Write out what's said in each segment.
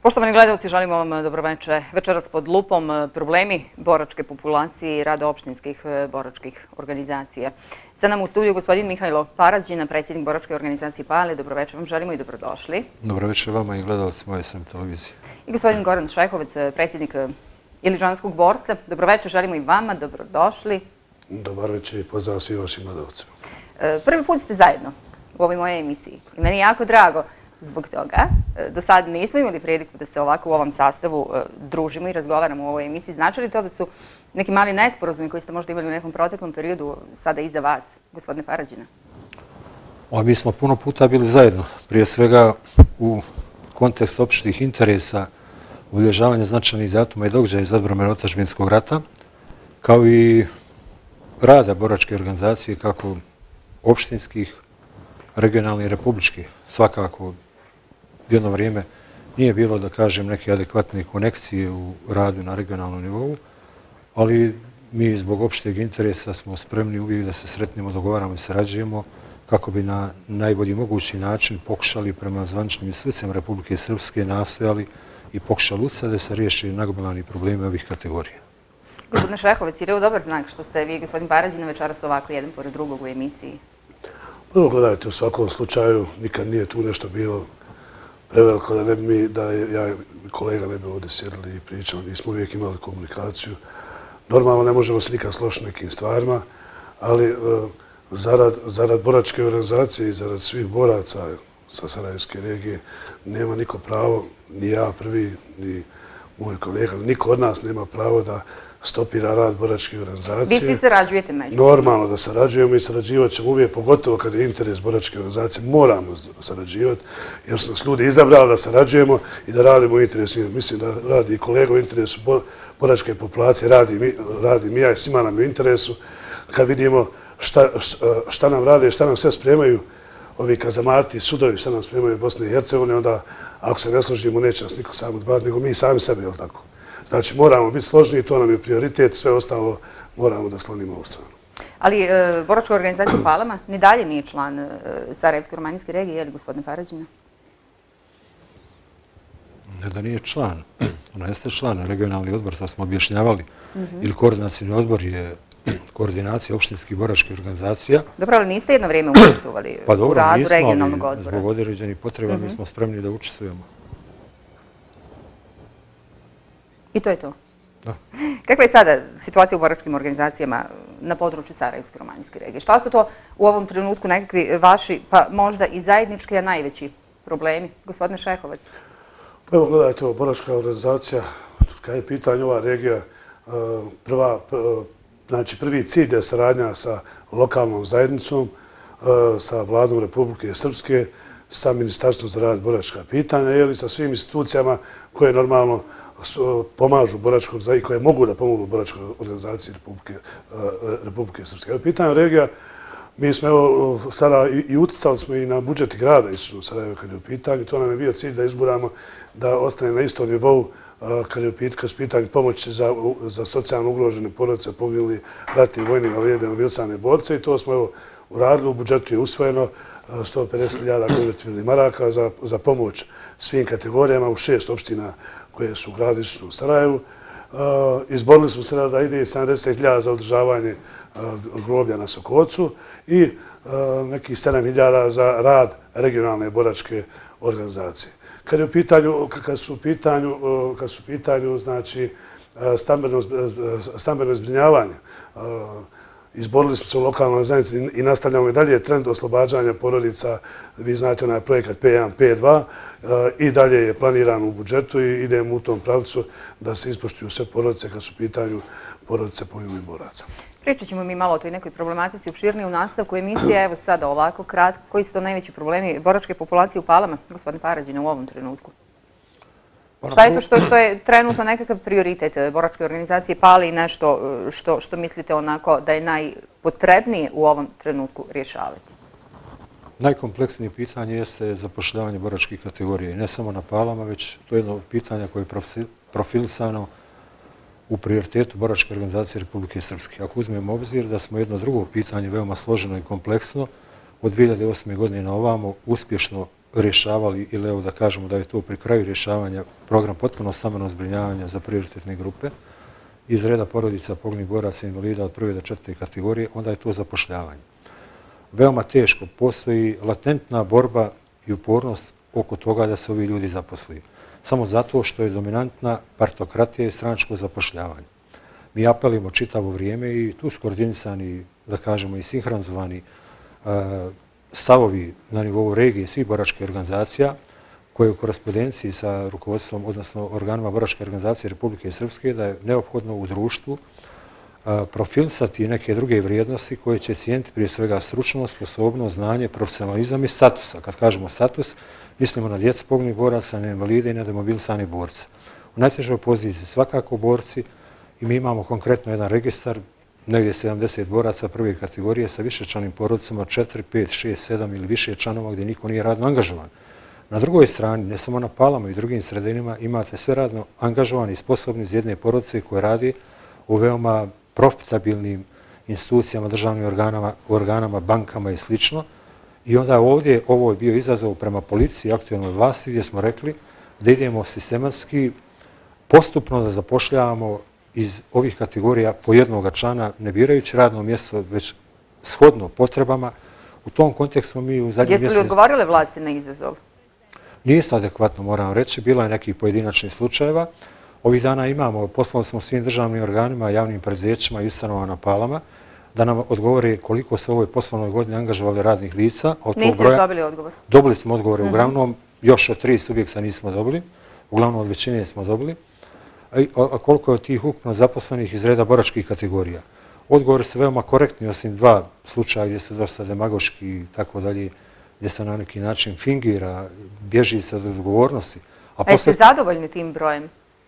Poštovani gledalci, želimo vam dobroveče. Večeras pod lupom problemi boračke populacije i rada opštinskih boračkih organizacija. Sa nam u studiju gospodin Mihajlo Parađina, predsjednik boračke organizacije PALE. Dobroveče vam želimo i dobrodošli. Dobroveče vama i gledalci moje SM televizije. I gospodin Goran Šehovec, predsjednik Iličanskog borca. Dobroveče želimo i vama, dobrodošli. Dobar večer i pozdrav svim vašim gledalcima. Prvi put ste zajedno u ovoj mojoj emisiji i meni je jako drago zbog toga. Do sad nismo imali priliku da se ovako u ovom sastavu družimo i razgovaramo u ovoj emisiji. Znači li to da su neki mali nesporazumi koji ste možda imali u nekom proteklom periodu sada iza vas, gospodine Parađina? Mi smo puno puta bili zajedno. Prije svega u kontekstu opštih interesa, obilježavanja značajnih datuma i događaja iz odbrane otadžbinskog rata, kao i rada boračke organizacije kako opštinskih, regionalnih i republičkih. Svakako jedno vrijeme nije bilo, da kažem, neke adekvatne konekcije u radu na regionalnom nivou, ali mi zbog opšteg interesa smo spremni uvijek da se sretnemo, dogovaramo i sarađujemo kako bi na najbolji mogući način pokušali prema zvaničnim institucijama Republike Srpske nastojali i pokušali da se riješi nagomilani problemi ovih kategorija. Gospodine Šehovec, je li ovo dobar znak što ste vi, gospodin Parađina, večeras ovako jedan pored drugog u emisiji? Prvo gledajte, u svakom slučaju nikad nije tu nešto bilo preveliko da ne bi mi, da ja i kolega ne bi ovdje sjedili i pričali. Mi smo uvijek imali komunikaciju. Normalno ne možemo se nikad složiti nekim stvarima, ali zarad boračke organizacije i zarad svih boraca sa Sarajevske regije nema niko pravo, ni ja prvi, ni moj kolega, niko od nas nema pravo da stopira rad boračke organizacije. Vi svi sarađujete među? Normalno da sarađujemo i sarađivat ćemo uvijek, pogotovo kad je interes boračke organizacije, moramo sarađivati, jer su nas ljudi izabrali da sarađujemo i da radimo u interesu. Mislim da radi i kolega u interesu boračke populacije, radi mi ja i svima nam u interesu. Kad vidimo šta nam rade, šta nam sve spremaju ovi kazamati, sudovi, šta nam spremaju Bosne i Hercegovine, onda ako se ne složimo, neće nas niko sam odbaviti, nego mi sami sebe, jel tako? Znači, moramo biti složni, to nam je prioritet, sve ostalo moramo da slonimo u stranu. Ali boračka organizacija PALAMA ni dalje nije član Sarajevsko-romanijske regije, je li gospodine Parađina? Ne da nije član. Ona jeste član, regionalni odbor, to smo objašnjavali. Ili koordinacijni odbor je koordinacija opštinskih boračkih organizacija. Dobro, ali niste jedno vrijeme učestvovali u radu regionalnog odbora? Zbog određenih potreba mi smo spremni da učestvujemo. I to je to? Da. Kakva je sada situacija u boračkim organizacijama na području Sarajevsko-romanijske regije? Šta su to u ovom trenutku nekakvi vaši, pa možda i zajednički, a najveći problemi? Gospodine Šehovac. Pa evo, gledajte, boračka organizacija, kada je pitanje ova regija, znači prvi cilj je saradnja sa lokalnom zajednicom, sa vladom Republike Srpske, sa Ministarstvom za rad boračka pitanja ili sa svim institucijama koje normalno pomažu boračkoj organizaciji i koje mogu da pomogu boračkoj organizaciji Republike Srpske. Pitanje regija, mi smo evo sada i uticali smo i na budžet grada Istočnog Sarajeva kad je u pitanju. To nam je bio cilj da izguramo da ostane na istom nivou kad je u pitanju pomoći za socijalno ugrožene porodice, poginuli ratni vojni invalide, mobilisane borce i to smo evo uradili. U budžetu je usvojeno 150.000 konvertibilnih maraka za pomoć svim kategorijama u 6 opština koje su u gradu Istočnom Sarajevu. Izborili smo se da ide 70.000 za održavanje groblja na Sokocu i nekih 7.000 za rad regionalne boračke organizacije. Kad su u pitanju znači, stambeno zbrinjavanje, izborili smo se u lokalnoj zajednici i nastavljamo i dalje trend oslobađanja porodica. Vi znate onaj projekat P1, P2 i dalje je planiran u budžetu i idemo u tom pravcu da se ispoštuju sve porodice kad su u pitanju porodice poginulih boraca. Pričat ćemo mi malo o toj nekoj problematici opširnije u nastavku emisije. Evo sada ovako kratko. Koji su to najveći problemi boračke populacije u PALAMA, gospodine Parađina, u ovom trenutku? Šta je to što je trenutno nekakav prioritet boračke organizacije PALA i nešto što mislite onako da je najpotrebnije u ovom trenutku rješavati? Najkompleksnije pitanje jeste zapošljavanje boračkih kategorija i ne samo na PALAMA, već to je jedno pitanje koje je profilisano u prioritetu boračke organizacije Republike Srpske. Ako uzmemo obzir da smo jedno drugo pitanje veoma složeno i kompleksno od 2008. godine na ovamo uspješno rješavali, ili evo da kažemo da je to pri kraju rješavanja program potpuno stambenog zbrinjavanja za prioritetne grupe iz reda porodica poginulih boraca i invalida od 1. do 4. kategorije, onda je to zapošljavanje. Veoma teško, postoji latentna borba i upornost oko toga da se ovi ljudi zaposli. Samo zato što je dominantna partokratija i stranačko zapošljavanje. Mi apelimo čitavo vrijeme i tu su koordinisani, da kažemo, i sinhronizovani stavovi na nivou regije svih boračkih organizacija koje u korespondenciji sa rukovodstvom, odnosno organima boračke organizacije Republike Srpske, da je neophodno u društvu profilisati neke druge vrijednosti koje će cijeniti prije svega stručnost, sposobnost, znanje, profesionalizam i statusa. Kad kažemo status, mislimo na djecu poginulih boraca, na invalide i na demobilisane borce. U najtežoj poziciji svakako borci i mi imamo konkretno jedan registar, negdje 70 boraca prve kategorije sa višečlanim porodicama, 4, 5, 6, 7 ili više članova gdje niko nije radno angažovan. Na drugoj strani, ne samo na Palama i drugim sredinama, imate sve radno angažovani i sposobni iz jedne porodice koje radi u veoma profitabilnim institucijama, državnim organama, bankama i sl. I onda ovdje, ovo je bio izazov prema policiji i aktualnoj vlasti gdje smo rekli da idemo sistematski, postupno da zapošljavamo iz ovih kategorija po jednoga člana, ne birajući radno mjesto, već shodno potrebama. U tom kontekstu mi u zadnjih mjesec... Jesu li odgovorile vlasti na izazov? Nisu adekvatno, moram reći. Bilo je nekih pojedinačnih slučajeva. Ovih dana imamo, poslali smo svim državnim organima, javnim preduzećima i ustanovama na Palama da nam odgovore koliko se u ovoj poslovnoj godini angažovali radnih lica. Niste još dobili odgovor? Dobili smo odgovore, uglavnom još od 3 subjekta nismo dobili, uglavnom od većine smo dobili. A koliko je od tih ukupno zaposlenih iz reda boračkih kategorija? Odgovori su veoma korektni, osim 2 slučaja gdje su dosta demagoški i tako dalje, gdje se na neki način fingira, bježi se od odgovornosti. A jeste zadovoljni tim brojem?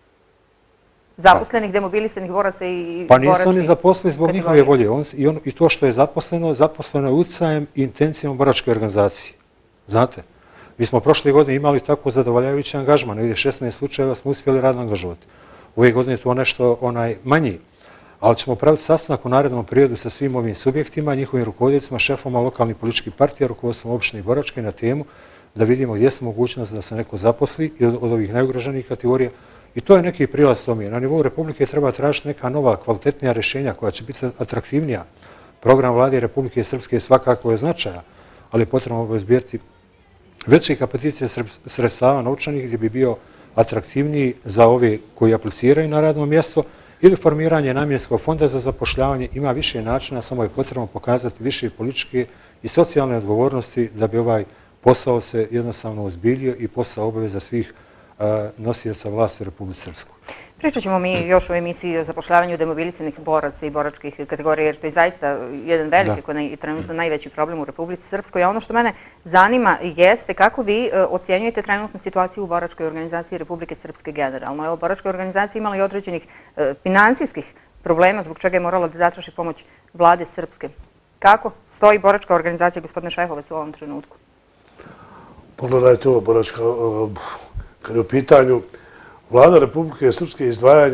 Zaposlenih, demobilisanih boraca i boračkih? Pa nisu oni zaposleni zbog njihove volje. I to što je zaposleno je utjecajem i intencijom boračke organizacije. Znate, mi smo prošle godine imali tako zadovoljavajući angažman. Negdje 16 slučajeva smo uspjeli radno angažovati. Ove godine je to nešto manji. Ali ćemo praviti sastanak u narednom periodu sa svim ovim subjektima, njihovim rukovoditeljima, šefoma lokalnih političkih partija, rukovodstvom opštine i boračke na temu da vidimo gdje su mogućnosti da se neko zaposli i od ovih najugroženijih kategorija. I to je neki prilaz tome. Na nivou Republike treba tražiti neka nova, kvalitetnija rješenja koja će biti atraktivnija. Program Vlade Republike Srpske svakako je značaja, ali je potrebno obezbijeti veći kapacitet sredstava novčanih gdje bi bio atraktivniji za ove koji apliciraju na radno mjesto ili formiranje namjenskog fonda za zapošljavanje. Ima više načina, samo je potrebno pokazati više političke i socijalne odgovornosti da bi ovaj posao se jednostavno ozbiljio i posao obaveza svih nosioca vlasti u Republici Srpskoj. Pričat ćemo mi još u emisiji o zapošljavanju demobilisanih boraca i boračkih kategorija, jer to je zaista jedan veliki, koji je trenutno najveći problem u Republici Srpskoj. A ono što mene zanima jeste kako vi ocjenjujete trenutnu situaciju u boračkoj organizaciji Republike Srpske generalno. Evo, boračka organizacija imala i određenih finansijskih problema zbog čega je morala da zatraži pomoć vlade Srpske. Kako stoji boračka organizacija, gospodine Šehovac, u ovom trenutku? Pogledajte ovo, boračka, kad je u pitanju Vlada Republike Srpske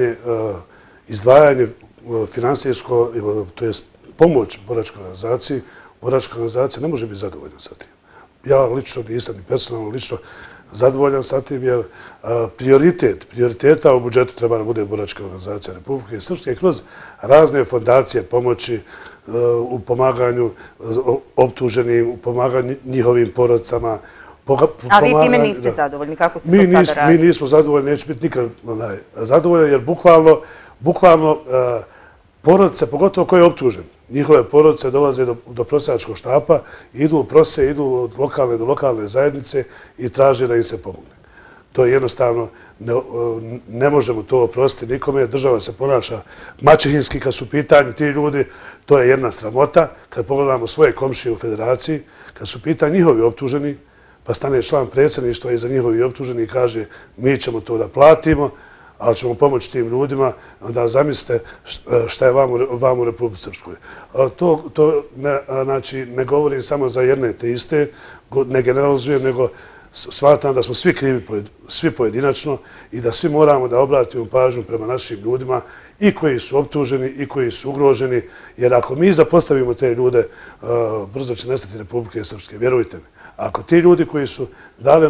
izdvajanje finansijsko, to je pomoć boračkoj organizaciji, boračka organizacija ne može biti zadovoljna sa tim. Ja lično nisam ni personalno lično zadovoljan sa tim, jer prioriteta u budžetu treba da bude boračka organizacija Republike Srpske kroz razne fondacije pomoći u pomaganju optuženim, u pomaganju njihovim porodicama. A vi time niste zadovoljni? Kako se to sada radi? Mi nismo zadovoljni, neće biti nikad zadovoljni, jer bukvalno porodice, pogotovo koji je optužen, njihove porodice dolaze do prosjačkog štapa, idu u prose, idu od lokalne do lokalne zajednice i traže da im se pomogne. To je jednostavno, ne možemo to oprostiti nikome, država se ponaša maćehinski kad su u pitanju ti ljudi, to je jedna sramota. Kad pogledamo svoje komšije u federaciji, kad su u pitanju njihovi optuženi, pa stane član predsjedništva iza njihovi optuženi i kaže mi ćemo to da platimo, ali ćemo pomoći tim ljudima, da zamislite šta je vam u Republici Srpskoj. To ne govorim samo za jedne te iste, ne generalizujem, nego smatram da smo svi krivi, svi pojedinačno i da svi moramo da obratimo pažnju prema našim ljudima i koji su optuženi i koji su ugroženi, jer ako mi zapostavimo te ljude, brzo će nestati Republike Srpske, vjerujte mi. Ako ti ljudi koji su dali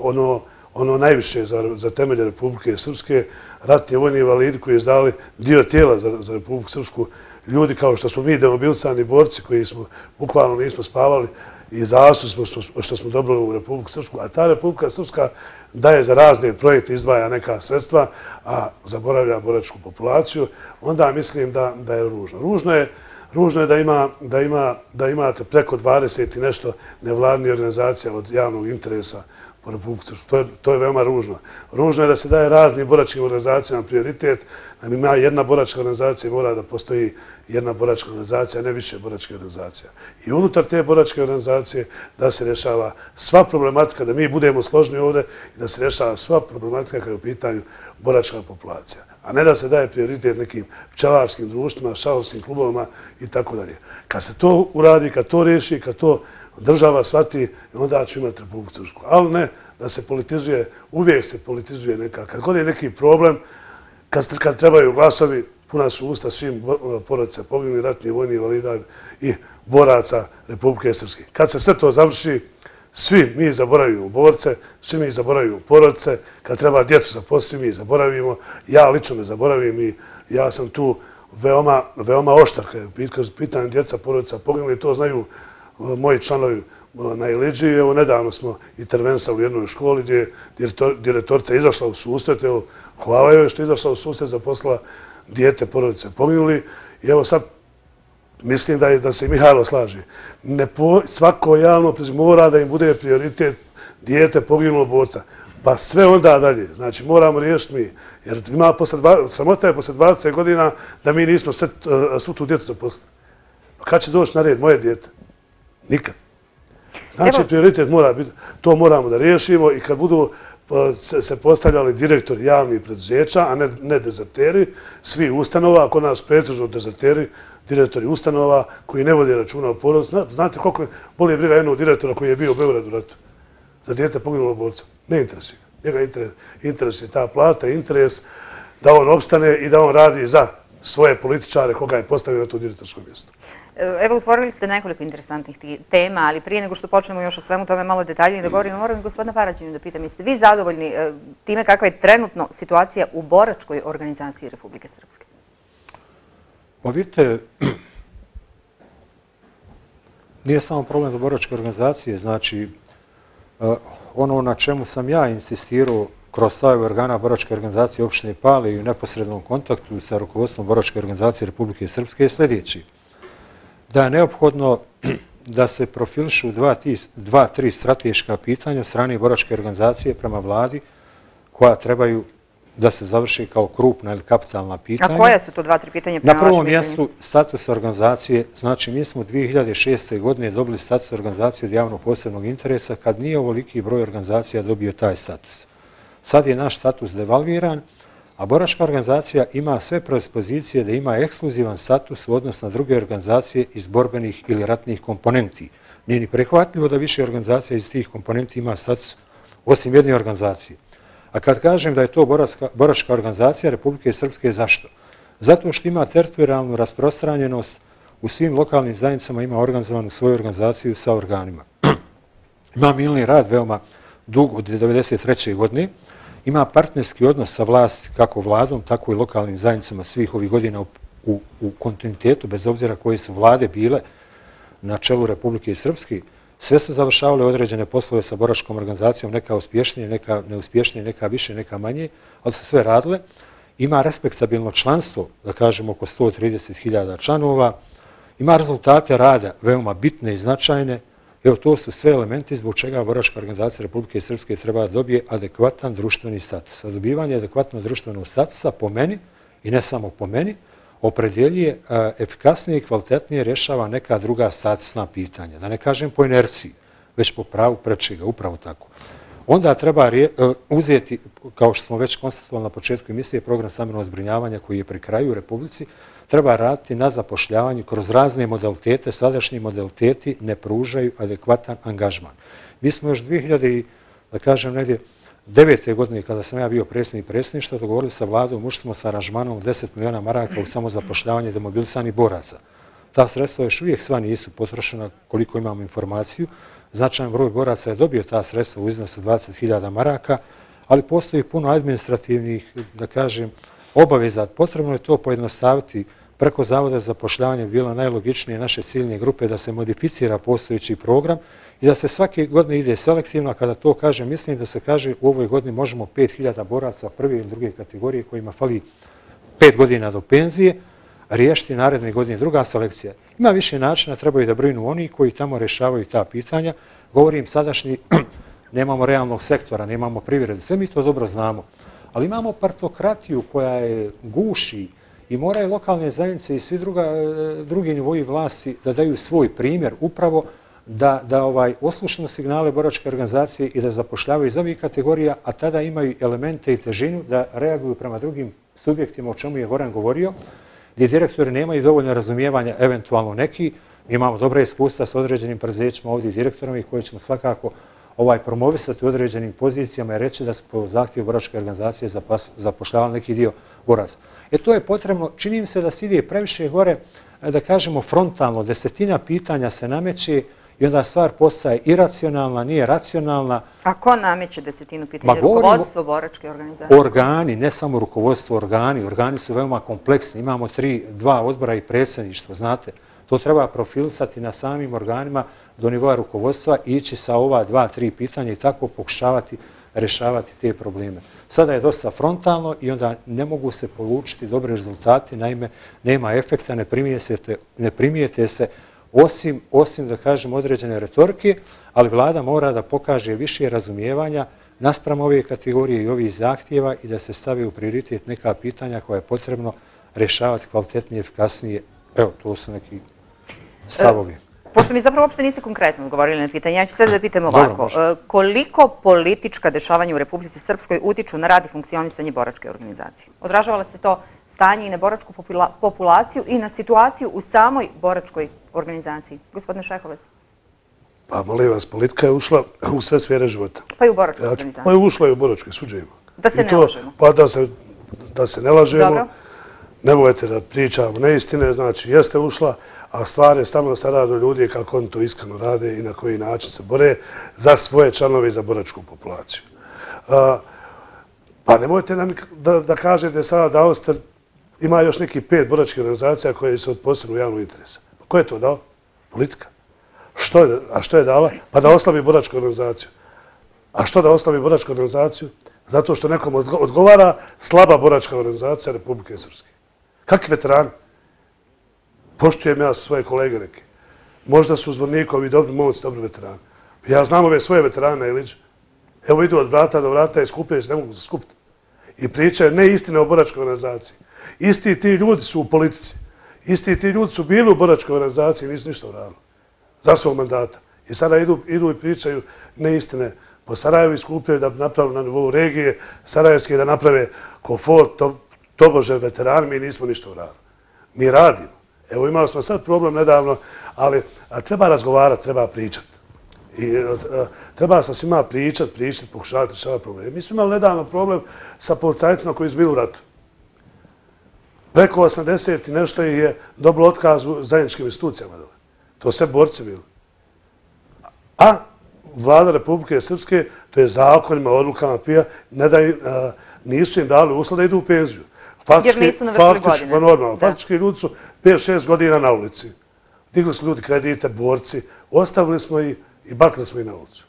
ono najviše za temelje Republike Srpske, ratni vojni invalidi koji su dali dio tijela za Republiku Srpsku, ljudi kao što smo mi demobilisani borci koji smo bukvalno nismo spavali i zaslug smo što smo dobili u Republiku Srpsku, a ta Republika Srpska daje za razne projekte, izdvaja neka sredstva, a zaboravlja boračku populaciju, onda mislim da je ružno. Ružno je da imate preko 20 i nešto nevladnih organizacija od javnog interesa po Republiku Srpsku. To je veoma ružno. Ružno je da se daje raznim boračkim organizacijama prioritet. Nam ima jedna boračka organizacija i mora da postoji jedna boračka organizacija, a ne više boračke organizacija. I unutar te boračke organizacije da se rješava sva problematika, da mi budemo složni ovdje i da se rješava sva problematika kada je u pitanju boračka populacija. A ne da se daje prioritet nekim pčelarskim društvima, šahovskim klubovima i tako dalje. Kad se to uradi, kad to riješi, kad to država shvati, onda ću imati Republiku Srpsku. Ali ne da se politizuje, uvijek se politizuje neka. Kad god je neki problem, kad trebaju glasovi, puna su usta svim porodicama poginulih, ratnih vojnih invalida i boraca Republike Srpske. Kad se sve to završi, svi mi zaboravimo borce, svi mi zaboravimo porodice, kad treba djecu zaposliti, mi zaboravimo. Ja lično ne zaboravim i ja sam tu veoma oštar. Kad pitanje djeca, porodica poginuli, to znaju moji članovi na Iliđi. Evo, nedavno smo intervensali u jednoj školi gdje je direktorica izašla u susret. Evo, hvala joj što je izašla u susret, zaposlila dijete, porodice poginuli. I evo sad, mislim da se i Mihajlo slaže. Svako javno mora da im bude prioritet dijete poginulo borca. Pa sve onda dalje. Znači, moramo riješiti mi. Jer sramota je posle 20 godina da mi nismo svu tu djecu zaposlili. Pa kad će doći na red moje dijete? Nikad. Znači, prioritet mora biti, to moramo da riješimo i kad budu se postavljali direktori javnih preduzeća, a ne dezerteri, svi ustanova, ako nas pretežno dezerteri, direktori ustanova koji ne vode računa o porodici. Znate koliko je bolje briga jednog direktora koji je bio u Beogradu u ratu za dijete poginulo borca? Ne interesuje ga. Njega interesuje ta plata, interes da on opstane i da on radi za svoje političare koga je postavio na to direktorsko mjesto. Evo, otvorili ste nekoliko interesantnih tema, ali prije nego što počnemo još o svemu tome malo detaljnije da govorimo, moram gospodina Parađinu da pitam, jeste vi zadovoljni time kakva je trenutno situacija u boračkoj organizaciji Republike Srpske? Pa vidite, nije samo problem za boračke organizacije, znači ono na čemu sam ja insistirao kroz stavove organa boračke organizacije opštine Pale i u neposrednom kontaktu sa rukovodstvom boračke organizacije Republike Srpske je sljedeći. Da je neophodno da se profilišu dva, tri strateška pitanja od strane boračke organizacije prema vladi koja trebaju da se završi kao krupna ili kapitalna pitanja. A koja su to 2-3 pitanja prema vašem mišljenju? Na prvom mjestu status organizacije. Znači, mi smo 2006. godine dobili status organizacije od javnog posebnog interesa kad nije ovoliki broj organizacija dobio taj status. Sad je naš status devalviran, a boračka organizacija ima sve predispozicije da ima ekskluzivan status u odnosu na druge organizacije iz borbenih ili ratnih komponenti. Nije ni prihvatljivo da više organizacija iz tih komponenti ima status osim jedne organizacije. A kad kažem da je to boračka organizacija Republike Srpske, zašto? Zato što ima teritorijalnu rasprostranjenost u svim lokalnim zajednicama, ima organizovanu svoju organizaciju sa organima. Ima milni rad veoma dug od 1993. godine, ima partnerski odnos sa vlasti, kako vladom, tako i lokalnim zajednicama svih ovih godina u kontinuitetu, bez obzira koje su vlade bile na čelu Republike Srpske. Sve su završavale određene poslove sa boračkom organizacijom, neka uspješnije, neka neuspješnije, neka više, neka manje, ali su sve radile. Ima respektabilno članstvo, da kažemo oko 130.000 članova, ima rezultate rada veoma bitne i značajne. Evo, to su sve elementi zbog čega boračka organizacija Republike Srpske treba da dobije adekvatan društveni status. A dobivanje adekvatnog društvenog statusa po meni, i ne samo po meni, opredjeljuje efikasnije i kvalitetnije rješava neka druga statusna pitanja. Da ne kažem po inerciji, već po pravu prečega, upravo tako. Onda treba uzeti, kao što smo već konstatovali na početku emisije, program stambenog zbrinjavanja koji je pri kraju u Republici, treba raditi na zapošljavanju kroz razne modalitete. Sadašnji modaliteti ne pružaju adekvatan angažman. Mi smo još 2009. godine, kada sam ja bio predsjednik predsjedništva, dogovorili sa vladom, ušli smo sa aranžmanom 10 miliona maraka u samozapošljavanje demobilisanih boraca. Ta sredstva još uvijek sva nisu potrošena, koliko imamo informaciju, značajan broj boraca je dobio ta sredstva u iznosu 20.000 maraka, ali postoji puno administrativnih, da kažem, obaveza. Potrebno je to pojednostaviti. Preko Zavoda za zapošljavanje bi bilo najlogičnije naše ciljne grupe da se modificira postojeći program i da se svake godine ide selektivno. Kada to kaže, mislim da se kaže u ovoj godini možemo 5.000 boraca prve ili druge kategorije kojima fali 5 godina do penzije, riješiti naredne godine. Druga selekcija. Ima više načina, trebaju da brinu oni koji tamo rješavaju ta pitanja. Govorim sadašnji, nemamo realnog sektora, nemamo privrede, sve mi to dobro znamo. Ali imamo partokratiju koja je guši i moraju lokalne zajednice i svi drugi nivoji vlasti da daju svoj primjer upravo da oslušnu signale boračke organizacije i da zapošljavaju iz ovih kategorija, a tada imaju elemente i težinu da reaguju prema drugim subjektima, o čemu je Goran govorio, gdje direktori nemaju dovoljno razumijevanja, eventualno neki. Imamo dobra iskustva s određenim preduzećima ovdje i direktorima i koji ćemo svakako promovisati u određenim pozicijama i reći da su po zahtjevu boračke organizacije zapošljavali neki dio boraca. To je potrebno, čini mi se da se ide previše gore, da kažemo frontalno, desetina pitanja se nameće i onda stvar postaje iracionalna, nije racionalna. A ko nameće desetinu pitanja? Rukovodstvo boračke organizacije? Organi, ne samo rukovodstvo, organi. Organi su veoma kompleksni. Imamo 2 odbora i predsjedništvo, znate. To treba profilisati na samim organima do nivoa rukovodstva i ići sa ova 2-3 pitanja i tako pokušavati rješavati te probleme. Sada je dosta frontalno i onda ne mogu se polučiti dobri rezultati, naime nema efekta, ne primijete se osim da kažem određene retorike, ali vlada mora da pokaže više razumijevanja naspram ove kategorije i ovih zahtjeva i da se stavi u prioritet neka pitanja koja je potrebno rješavati kvalitetnije, efikasnije. Evo, to su neki stavovi. Pošto mi zapravo uopšte niste konkretno odgovorili na pitanje, ja ću sad da pitam ovako. Koliko politička dešavanja u Republici Srpskoj utiču na rad i funkcionisanje boračke organizacije? Odražavala se to stanje i na boračku populaciju i na situaciju u samoj boračkoj organizaciji? Gospodine Šehovac. Pa molim vas, politika je ušla u sve sfere života. Pa i u boračku organizaciju? Pa je ušla i u boračkoj, suđujemo. Da se ne lažemo? Pa da se ne lažemo. Nemojte da pričamo neistine, znači jeste ušla, a stvar je samo da se radi o ljudi kako oni to iskreno rade i na koji način se bore za svoje članove i za boračku populaciju. Pa nemojte nam da kažete sada da Auster ima još neki 5 boračkih organizacija koje su od posebnog javnog interesa. Ko je to dao? Politika. A što je dala? Pa da oslabi boračku organizaciju. A što da oslabi boračku organizaciju? Zato što nekom odgovara slaba boračka organizacija Republike Srpske. Kakvi veterani? Poštujem ja svoje kolege neke. Možda su Zvornikovi dobri momci, dobri veterani. Ja znam ove svoje veterane, Ilić. Evo idu od vrata do vrata i skupljaju se, ne mogu se skupiti. I pričaju neistine o boračkoj organizaciji. Isti ti ljudi su u politici. Isti ti ljudi su bili u boračkoj organizaciji i nisu ništa uradili. Za svog mandata. I sada idu i pričaju neistine po Sarajevu i skupljaju da naprave na nivou regije sarajevske da naprave komfort, tobože veterani, mi nismo ništa uradili. Mi radimo. Evo imali smo sad problem nedavno, ali treba razgovarati, treba pričati. I treba sa svima pričati, pokušavati rješavati probleme. Mi smo imali nedavno problem sa policajcima koji su bili u ratu. Preko 80 i nešto ih je dobilo otkaz u zajedničkim institucijama. To sve borci bili. A vlada Republike Srpske, to je zakonima, odlukama PIA, nisu im dali uslov da idu u penziju. Jer nisu navršili godine. Normalno. Faktički ljudi su 5-6 godina na ulici. Digli su ljudi kredite, borci, ostavili smo ih i batili smo ih na ulicu.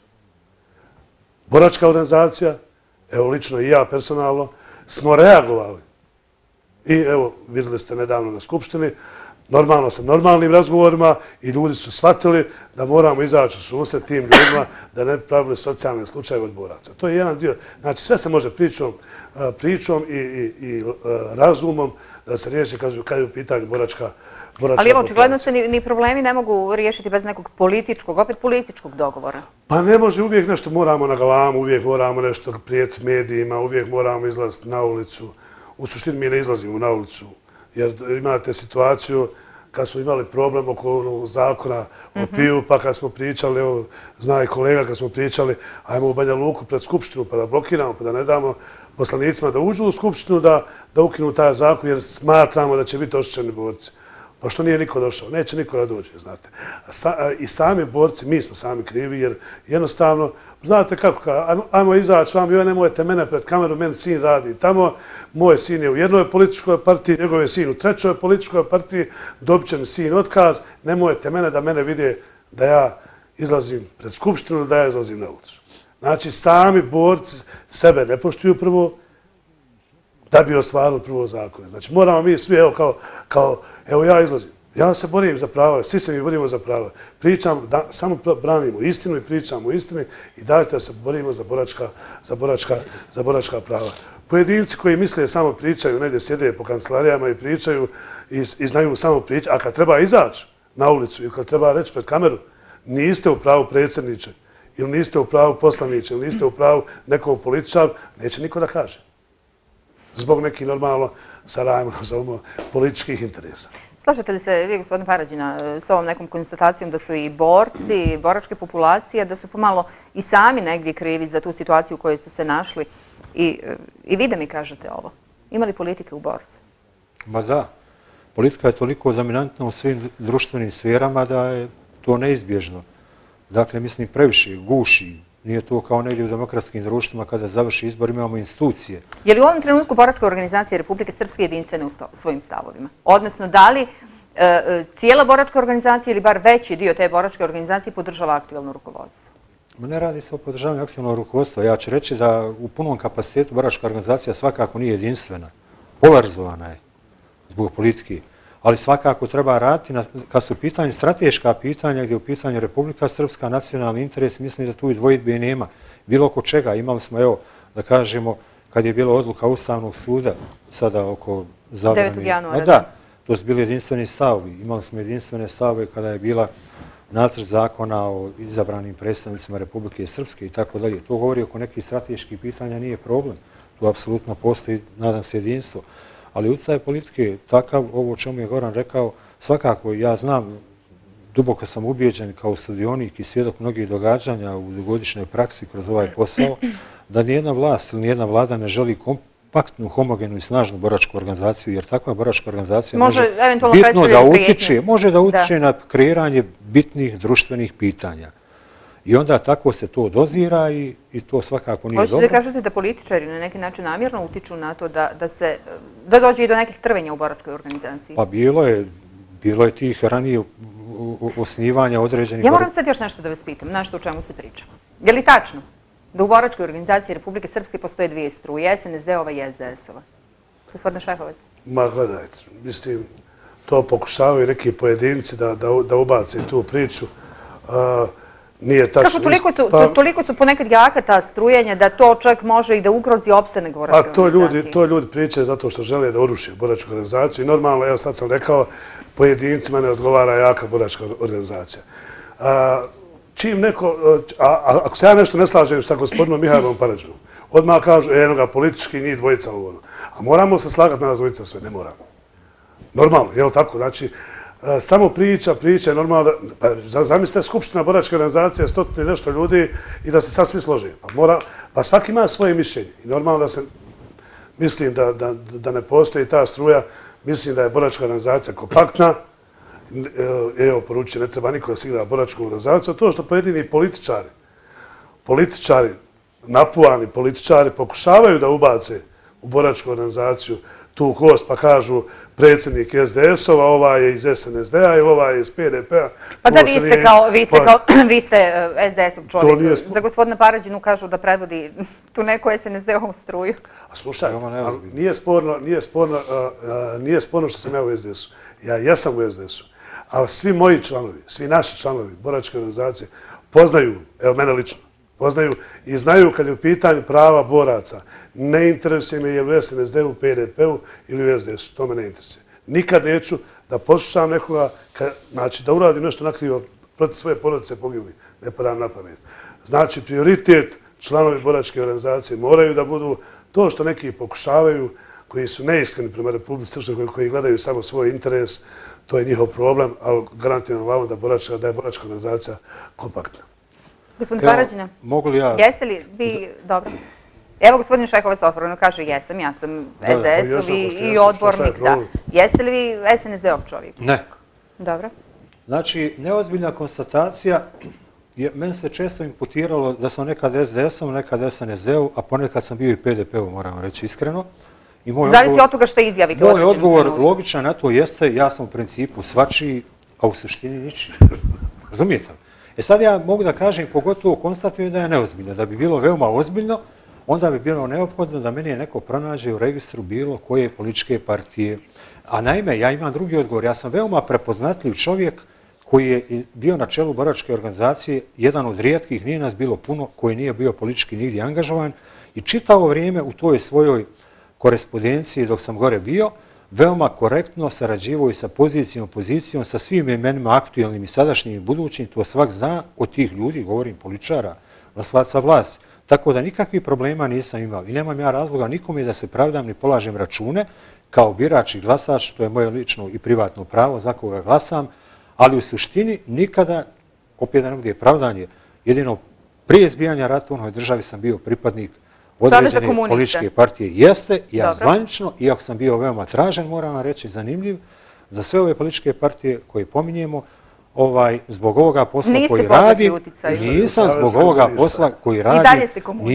Boračka organizacija, evo lično i ja personalno, smo reagovali. I evo, vidjeli ste nedavno na Skupštini, normalno sa normalnim razgovorima i ljudi su shvatili da moramo izaći u susret tim ljudima da ne pravili socijalne slučajeve od boraca. To je jedan dio. Znači, sve se može pričom i razumom da se riješi kad je u pitanju boračka populacija. Ali evo, očigledno se ni problemi ne mogu riješiti bez nekog političkog dogovora. Pa ne može, uvijek nešto moramo na galamu, uvijek moramo nešto prijeti medijima, uvijek moramo izlaziti na ulicu. U suštini mi ne izlazimo na ulicu, jer imate situaciju kad smo imali problem oko onog zakona o PIU, pa kad smo pričali, evo, zna i kolega, kad smo pričali, ajmo u Banja Luku pred Skupštinu, pa da blokiramo, pa da ne damo poslanicima da uđu u Skupštinu, da ukinu taj zakon, jer smatramo da će biti oštećeni borci. Pošto nije niko došao, neće niko da dođe, znate. I sami borci, mi smo sami krivi, jer jednostavno, znate kako, ajmo izaći vam, joj nemojte mene pred kameru, meni sin radi tamo, moj sin je u jednoj političkoj partiji, njegov je sin u trećoj političkoj partiji, dobit će mi sin otkaz, nemojte mene da mene vide da ja izlazim pred skupštinu, da ja izlazim na ulicu. Znači, sami borci sebe ne poštuju prvo, da bi ostvarili prvo zakone. Znači, moramo mi svi, evo ja izlazim, ja se borim za prava, svi se mi borimo za prava. Pričam, samo branimo istinu i pričamo o istini i dajte da se borimo za boračka prava. Pojedinci koji misle samo pričaju, negdje sjede po kancelarijama i pričaju i znaju samo pričati, a kad treba izaći na ulicu ili kad treba reći pred kameru, niste u pravu predsjedniče, ili niste u pravu poslaniče, ili niste u pravu nekom političaru, neće niko da kaže. Zbog nekih normalno, sarajmo nazovimo, političkih interesa. Slažete li se vi, gospodine Parađina, s ovom nekom konstatacijom da su i borci, boračke populacije, da su pomalo i sami negdje krivi za tu situaciju u kojoj su se našli? I vi da mi kažete ovo. Ima li politike u borcu? Ma da. Politika je toliko dominantna u svim društvenim sferama da je to neizbježno. Dakle, mislim, previše guši. Nije to kao negdje u demokratskim društvima kada završi izbor imamo institucije. Je li u ovom trenutku boračka organizacija Republike Srpske jedinstvena u svojim stavovima? Odnosno, da li cijela boračka organizacija ili bar veći dio te boračke organizacije podržava aktualno rukovodstvo? Ne radi se o podržavanju aktualnog rukovodstva. Ja ću reći da u punom kapacitetu boračka organizacija svakako nije jedinstvena. Polarizovana je zbog politike. Ali svakako treba raditi, kad su u pitanju strateška pitanja, gdje je u pitanju Republika Srpska, nacionalni interes, mislim da tu i dvojidbe nema. Bilo oko čega. Imali smo, evo, da kažemo, kad je bila odluka Ustavnog suda, sada oko zabrane. 9. januara. Da, to su bili jedinstveni stavovi. Imali smo jedinstvene stavove kada je bila nacrt zakona o izabranim predstavnicima Republike Srpske i tako dalje. To govori oko nekih strateških pitanja, nije problem. Tu apsolutno postoji, nadam se, jedinstvo. Ali utjecaj politike je takav, ovo o čemu je Goran rekao, svakako ja znam, duboko sam ubijeđen kao sudionik i svjedok mnogih događanja u dugogodišnjoj praksi kroz ovaj posao, da nijedna vlast ili nijedna vlada ne želi kompaktnu, homogenu i snažnu boračku organizaciju, jer takva boračka organizacija može bitno da utiče na kreiranje bitnih društvenih pitanja. I onda tako se to dozira i to svakako nije dobro. Hoćete da kažete da političari na neki način namjerno utiču na to da dođe i do nekih trvenja u boračkoj organizaciji? Pa bilo je tih ranije osnivanja određenih... Ja moram sad još nešto da vas pitam, nešto o čemu se priča. Je li tačno da u boračkoj organizaciji Republike Srpske postoje dvije struje, SNSD-ova i SDS-ova? Gospodine Šehovac. Ma gledajte, mislim, to pokušavaju neki pojedinci da ubace tu priču. Nije tačno. Kako toliko su ponekad jaka ta strujanja da to čak može i da ugrozi opstanak boračke organizacije? To ljudi pričaju zato što žele da uruši boračku organizaciju i normalno, evo sad sam rekao, pojedincima ne odgovara jaka boračka organizacija. Čim neko, ako se ja nešto ne slažem sa gospodinom Mihajlom Parađinom, odmah kažu, enoga politički nije dvojica ovo. A moramo se slagati na nas dvojica sve, ne moramo. Normalno, je li tako? Znači, samo priča je normalno. Zamislite skupština boračke organizacije, 100 i nešto ljudi i da se sad svi složi. Pa svaki ima svoje mišljenje. I normalno da se, mislim da ne postoji ta struja, mislim da je boračka organizacija kompaktna. Evo, poručuje, ne treba niko da se igra boračku organizaciju. To što pojedini političari, napuvani političari, pokušavaju da ubace u boračku organizaciju tu kost, pa kažu predsjednik SDS-ova, ova je iz SNSD-a ili ova je iz PDP-a. Pa da, vi ste SDS-ov čovjek. Za gospodina Parađinu kažu da predvodi tu neku SNSD-ovu struju. A slušaj, nije sporno što sam ja u SDS-u. Ja jesam u SDS-u. Ali svi moji članovi, svi naši članovi boračke organizacije poznaju, evo mene lično, poznaju i znaju kad je u pitanju prava boraca. Ne interesuje me je li u SNSD-u, PDP-u ili u SDS-u. To me ne interesuje. Nikad neću da poslušam nekoga, znači da uradim nešto nakrivo protiv svoje porodice pogibli. Ne padam na pamet. Znači, prioritet članovi boračke organizacije moraju da budu to što neki pokušavaju, koji su neiskreni prema Republici Srpskoj, koji gledaju samo svoj interes, to je njihov problem, ali garantiram vam da je boračka organizacija kompaktna. Gospodin Parađina, jeste li vi, dobro? Evo, gospodin Šehovac otvoreno kaže jesam, ja sam SDS-ov i odbornik, da. Jeste li vi SNSD-ov čovjek? Ne. Dobro. Znači, neozbiljna konstatacija, meni se često imputiralo da sam nekad SDS-ov, nekad SNSD-ov, a ponekad sam bio i PDP-ov, moram reći iskreno. Zavisi od toga što izjavite. Moj odgovor logičan na to jeste, ja sam u principu svačiji, a u suštini ničiji. Razumijete? Sad ja mogu da kažem, pogotovo konstatujem da je neozbiljno. Da bi bilo veoma ozbiljno, onda bi bilo neophodno da meni neko pronađe u registru bilo koje političke partije. A naime, ja imam drugi odgovor. Ja sam veoma prepoznatljiv čovjek koji je bio na čelu boračke organizacije, jedan od rijetkih, nije nas bilo puno, koji nije bio politički nigdje angažovan i čitavo vrijeme u toj svojoj korespondenciji dok sam gore bio, veoma korektno sarađivao i sa pozicijom, opozicijom, sa svim imenima aktualnim i sadašnjim i budućim, to svak zna od tih ljudi, govorim političara, noslaca vlasti. Tako da nikakvih problema nisam imao i nemam ja razloga nikome da se pravdam ni polažem račune kao birač i glasač, to je moje lično i privatno pravo za koga glasam, ali u suštini nikada, opet da ne bude pravdanje, jedino prije izbijanja rata u onoj državi sam bio pripadnik određene političke partije. Jeste, ja zvanično, iako sam bio veoma tražen, moram vam reći, zanimljiv, za sve ove političke partije koje pominjemo, zbog ovoga posla koji radim, nisam zbog ovoga posla koji radim,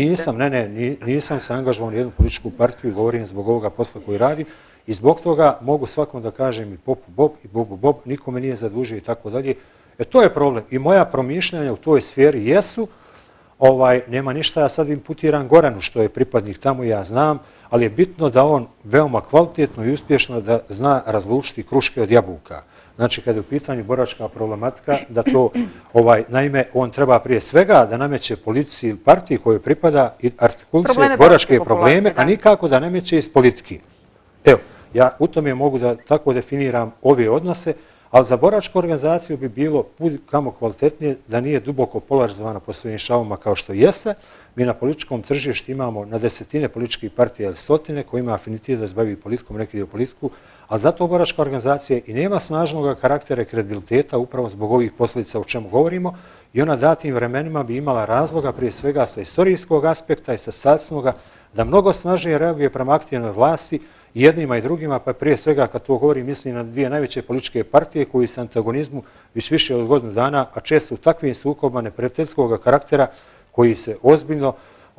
nisam se angažovao u jednu političku partiju, govorim zbog ovoga posla koji radim i zbog toga mogu svakom da kažem i popu Bob i Bogu Bob, nikome nije zadužio i tako dalje. To je problem i moja promišljanja u toj sferi jesu, nema ništa, ja sad imputiram Goranu što je pripadnik tamo, ja znam, ali je bitno da on veoma kvalitetno i uspješno da zna razlučiti kruške od jabuka. Znači, kada je u pitanju boračka problematika, da to, naime, on treba prije svega da nameće policiji ili partiji kojoj pripada i artikulicije boračke probleme, a nikako da nameće iz politike. Evo, ja u tome mogu da tako definiram ove odnose, ali za boračku organizaciju bi bilo kamo kvalitetnije da nije duboko polarizovana po svojim šavama kao što jeste. Mi na političkom tržištu imamo na desetine političkih partija ili stotine koji ima afinitet da se bavi politikom, neki dio politiku, ali zato boračka organizacija i nema snažnog karaktera i kredibiliteta upravo zbog ovih posljedica o čemu govorimo i ona datim vremenima bi imala razloga prije svega sa istorijskog aspekta i sa sadašnjeg da mnogo snažnije reaguje prema aktivnoj vlasti i jednima i drugima, pa prije svega kad to govorim mislim na dvije najveće političke partije koji su antagonizmu već više od godinu dana, a često u takvim sukobima neprijateljskog karaktera koji se ozbiljno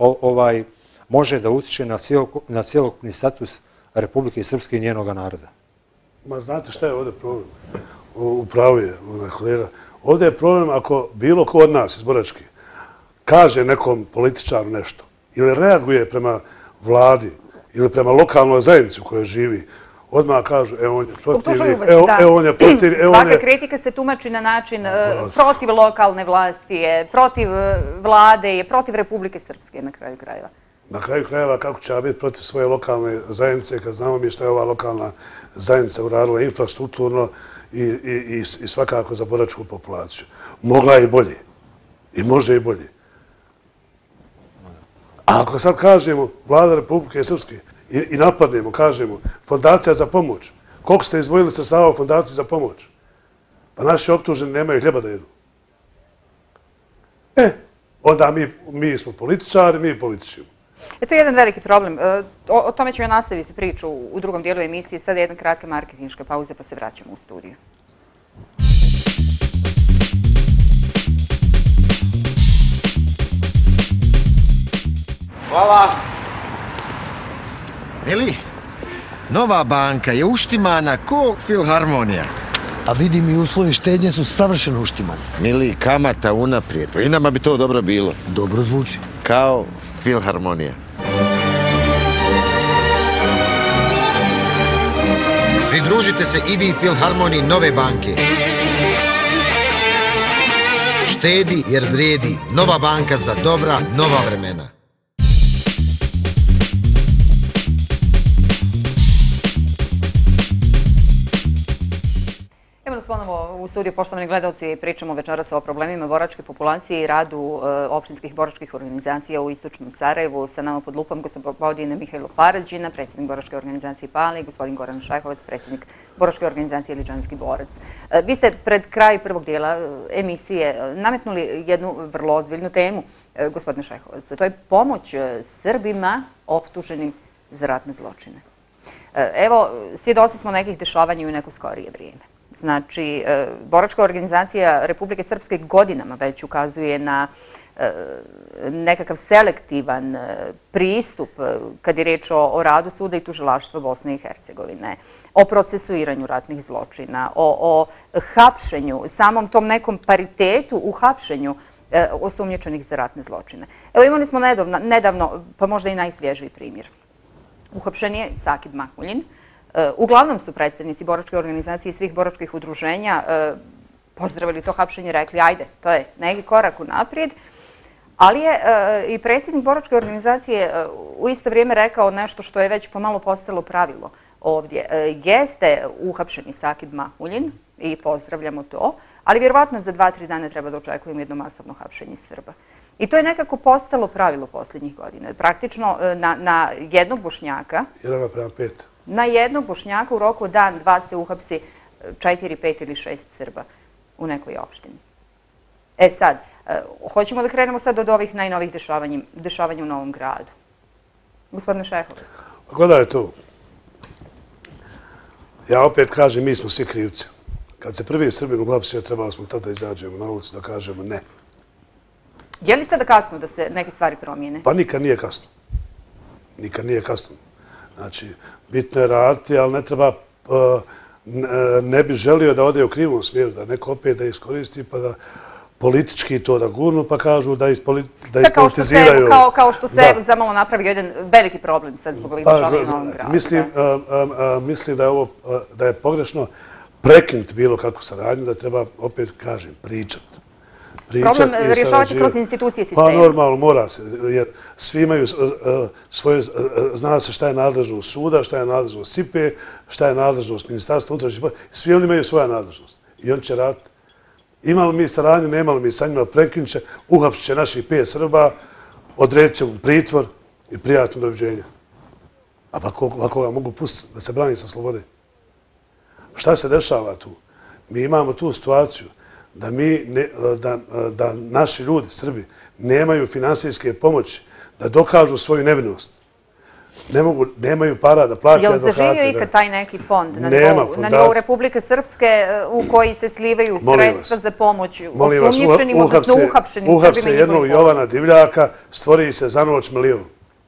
može da utiče na cjelokupni status Republike Srpske i njenoga naroda. Ma znate šta je ovdje problem? Upravo je, kolega. Ovdje je problem ako bilo ko od nas iz Boračke kaže nekom političaru nešto ili reaguje prema vladi ili prema lokalnoj zajednici u kojoj živi, odmah kažu, evo on je protiv, evo on je protiv. Svaka kritika se tumači na način protiv lokalne vlasti je, protiv vlade je, protiv Republike Srpske na kraju krajeva. Na kraju krajeva kako će biti protiv svoje lokalne zajednice kad znamo mi što je ova lokalna zajednica uradila infrastrukturno i svakako za boračku populaciju. Mogla je i bolje. I može i bolje. A ako sad kažemo vlada Republike Srpske i napadnemo, kažemo fondacija za pomoć, koliko ste izdvojili sredstava u fondaciji za pomoć? Pa naši optuženi nemaju hljeba da jedu. Onda mi smo političari, mi političimo. To je jedan veliki problem. O tome ćemo nastaviti priču u drugom dijelu emisije. Sada je jedna kratka marketinška pauza pa se vraćamo u studiju. Hvala. Mili, nova banka je uštimana ko filharmonija. A vidim i uslovi štednje su savršeno uštimani. Mili, kamata unaprijed. Pa i nama bi to dobro bilo. Dobro zvuči. Kao filharmonija. Pridružite se i vi filharmoniji nove banke. Štedi jer vrijedi. Nova banka za dobra, nova vremena. Evo Evo nas ponovo u studiju, poštovani gledalci, pričamo večeras o problemima boračke populacije i radu opštinskih boračkih organizacija u istočnom Sarajevu. Sa nama pod lupom gospodin Mihajlo Parađina, predsjednik boračke organizacije Pali, i gospodin Goran Šajhovac, predsjednik boračke organizacije Ličanski borac. Vi ste pred kraj prvog dijela emisije nametnuli jednu vrlo ozbiljnu temu, gospodine Šajhovac. To je pomoć Srbima optuženim za ratne zločine. Evo, svjedoci smo nekih dešavanja u neko skorije vrijeme. Znači, boračka organizacija Republike Srpske godinama već ukazuje na nekakav selektivan pristup kad je reč o radu suda i tužilaštva Bosne i Hercegovine, o procesuiranju ratnih zločina, o hapšenju, samom tom nekom paritetu u hapšenju osumnjičenih za ratne zločine. Evo, imali smo nedavno, pa možda i najsvježiji primjer. Uhapšen je Sakid Mahmuljin. Uglavnom su predstavnici boračke organizacije i svih boračkih udruženja pozdravili to hapšenje, rekli ajde, to je neki korak unaprijed, ali je i predsjednik boračke organizacije u isto vrijeme rekao nešto što je već pomalo postalo pravilo ovdje. Jeste uhapšeni Sakid Mahmuljin i pozdravljamo to, ali vjerovatno za 2-3 dana treba da očekujemo jedno masovno hapšenje Srba. I to je nekako postalo pravilo posljednjih godina. Praktično na jednog Bošnjaka... 1:5. Na jednog Bošnjaka u roku dan, 2 se uhapsi 4, 5 ili 6 Srba u nekoj opštini. E sad, hoćemo da krenemo sad od ovih najnovih dešavanja u Novom Gradu. Gospodine Šajhovac. Gledaj tu. Ja opet kažem, mi smo svi krivci. Kad se prvi Srbin uhapsio, trebalo smo tada izađemo na ulicu da kažemo ne. Je li sada kasno da se neke stvari promijene? Pa nikad nije kasno. Nikad nije kasno. Znači, bitno je raditi, ali ne treba, ne bi želio da ode u krivom smjeru, da neko opet da iskoristi, pa da politički to da gurnu, pa kažu da ispolitiziraju. Kao što se zamalo napravi jedan veliki problem sad zbog ovih dešavanja u Novom Gradu. Mislim da je pogrešno prekinuti bilo kakvu saradnju, da treba, opet kažem, pričati. Problem rješavati kroz institucije sistema. Pa normalno mora se, jer svi imaju svoje, zna se šta je nadležnost suda, šta je nadležnost SIPE, šta je nadležnost ministarstva unutrašnjih poslova. Svi oni imaju svoja nadležnost i on će raditi. Imali mi saradnju, nemali mi sa njima, prekinut će, uhapsit će naših 5 Srba, odredit će mu pritvor i prijatno doviđenja. A ovako ga mogu pustiti da se brani sa slobode. Šta se dešava tu? Mi imamo tu situaciju da naši ljudi, Srbi, nemaju finansijske pomoći da dokažu svoju nevinost. Nemaju para da plati advokate. Je li zaživio ikad taj neki fond na nivou Republike Srpske u koji se slivaju sredstva za pomoć osumnjičenim, odnosno uhapšenim Srbima i njihovim uhapse jednog Jovana Divljaka, stvori se za noć milion.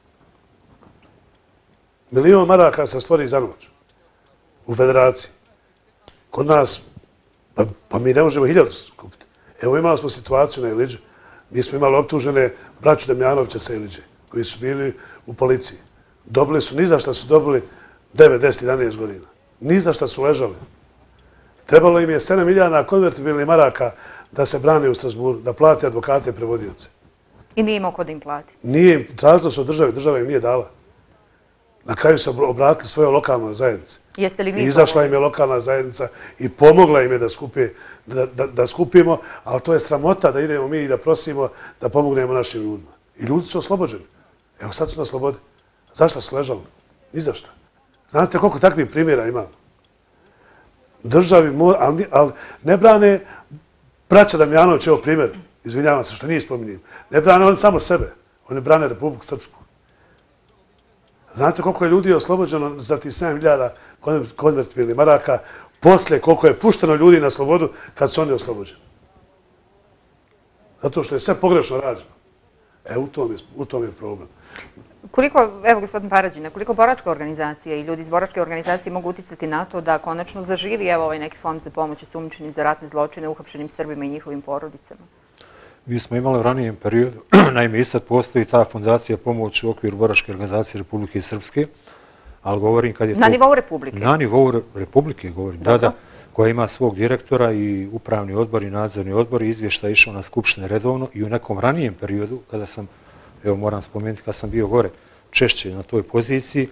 Milion maraka se stvori za noć u federaciji. Kod nas pa mi ne možemo 1000 skupiti. Evo imali smo situaciju na Iliđe. Mi smo imali optužene braću Damjanovića sa Iliđe, koji su bili u policiji. Dobili su, ni za šta su dobili 9, 10, 11 godina. Ni za šta su ležali. Trebalo im je 7 milijana konvertibilnih maraka da se brane u Strasburu, da plati advokate i prevodioce. I nije imao ko da im plati? Nije im, tražilo se od države, država im nije dala. Na kraju se obratili svojoj lokalnoj zajednici. Jeste li vi izašla im je lokalna zajednica i pomogla im je da skupimo, ali to je sramota da idemo mi i da prosimo da pomognemo našim ljudima. I ljudi su oslobođeni. Evo sad su na slobodi. Zašto su ležali? Ni za šta. Znate koliko takvih primjera imamo? Državi, ali ne brane braća Damjanović, evo primjer, izvinjavam se što nije spominjem, ne brane oni samo sebe, oni brane Republiku Srpsku. Znate koliko je ljudi oslobođeno za tih 7.000 konvertibilnih maraka poslije koliko je pušteno ljudi na slobodu kad su oni oslobođeni? Zato što je sve pogrešno rađeno. U tom je problem. Koliko, evo gospodin Parađina, koliko boračka organizacija i ljudi iz boračke organizacije mogu uticati na to da konačno zaživi evo ovaj neki fond za pomoć osumnjičenim za ratne zločine, uhapšenim Srbima i njihovim porodicama? Mi smo imali u ranijem periodu, naime i sad postoji ta fondacija pomoć u okviru boračke organizacije Republike Srpske, ali govorim kad je to... Na nivou Republike? Na nivou Republike govorim, da, koja ima svog direktora i upravni odbor i nadzorni odbor i izvještaj išao na skupštine redovno i u nekom ranijem periodu, kada sam, evo moram spomenuti, kad sam bio gore češće na toj poziciji,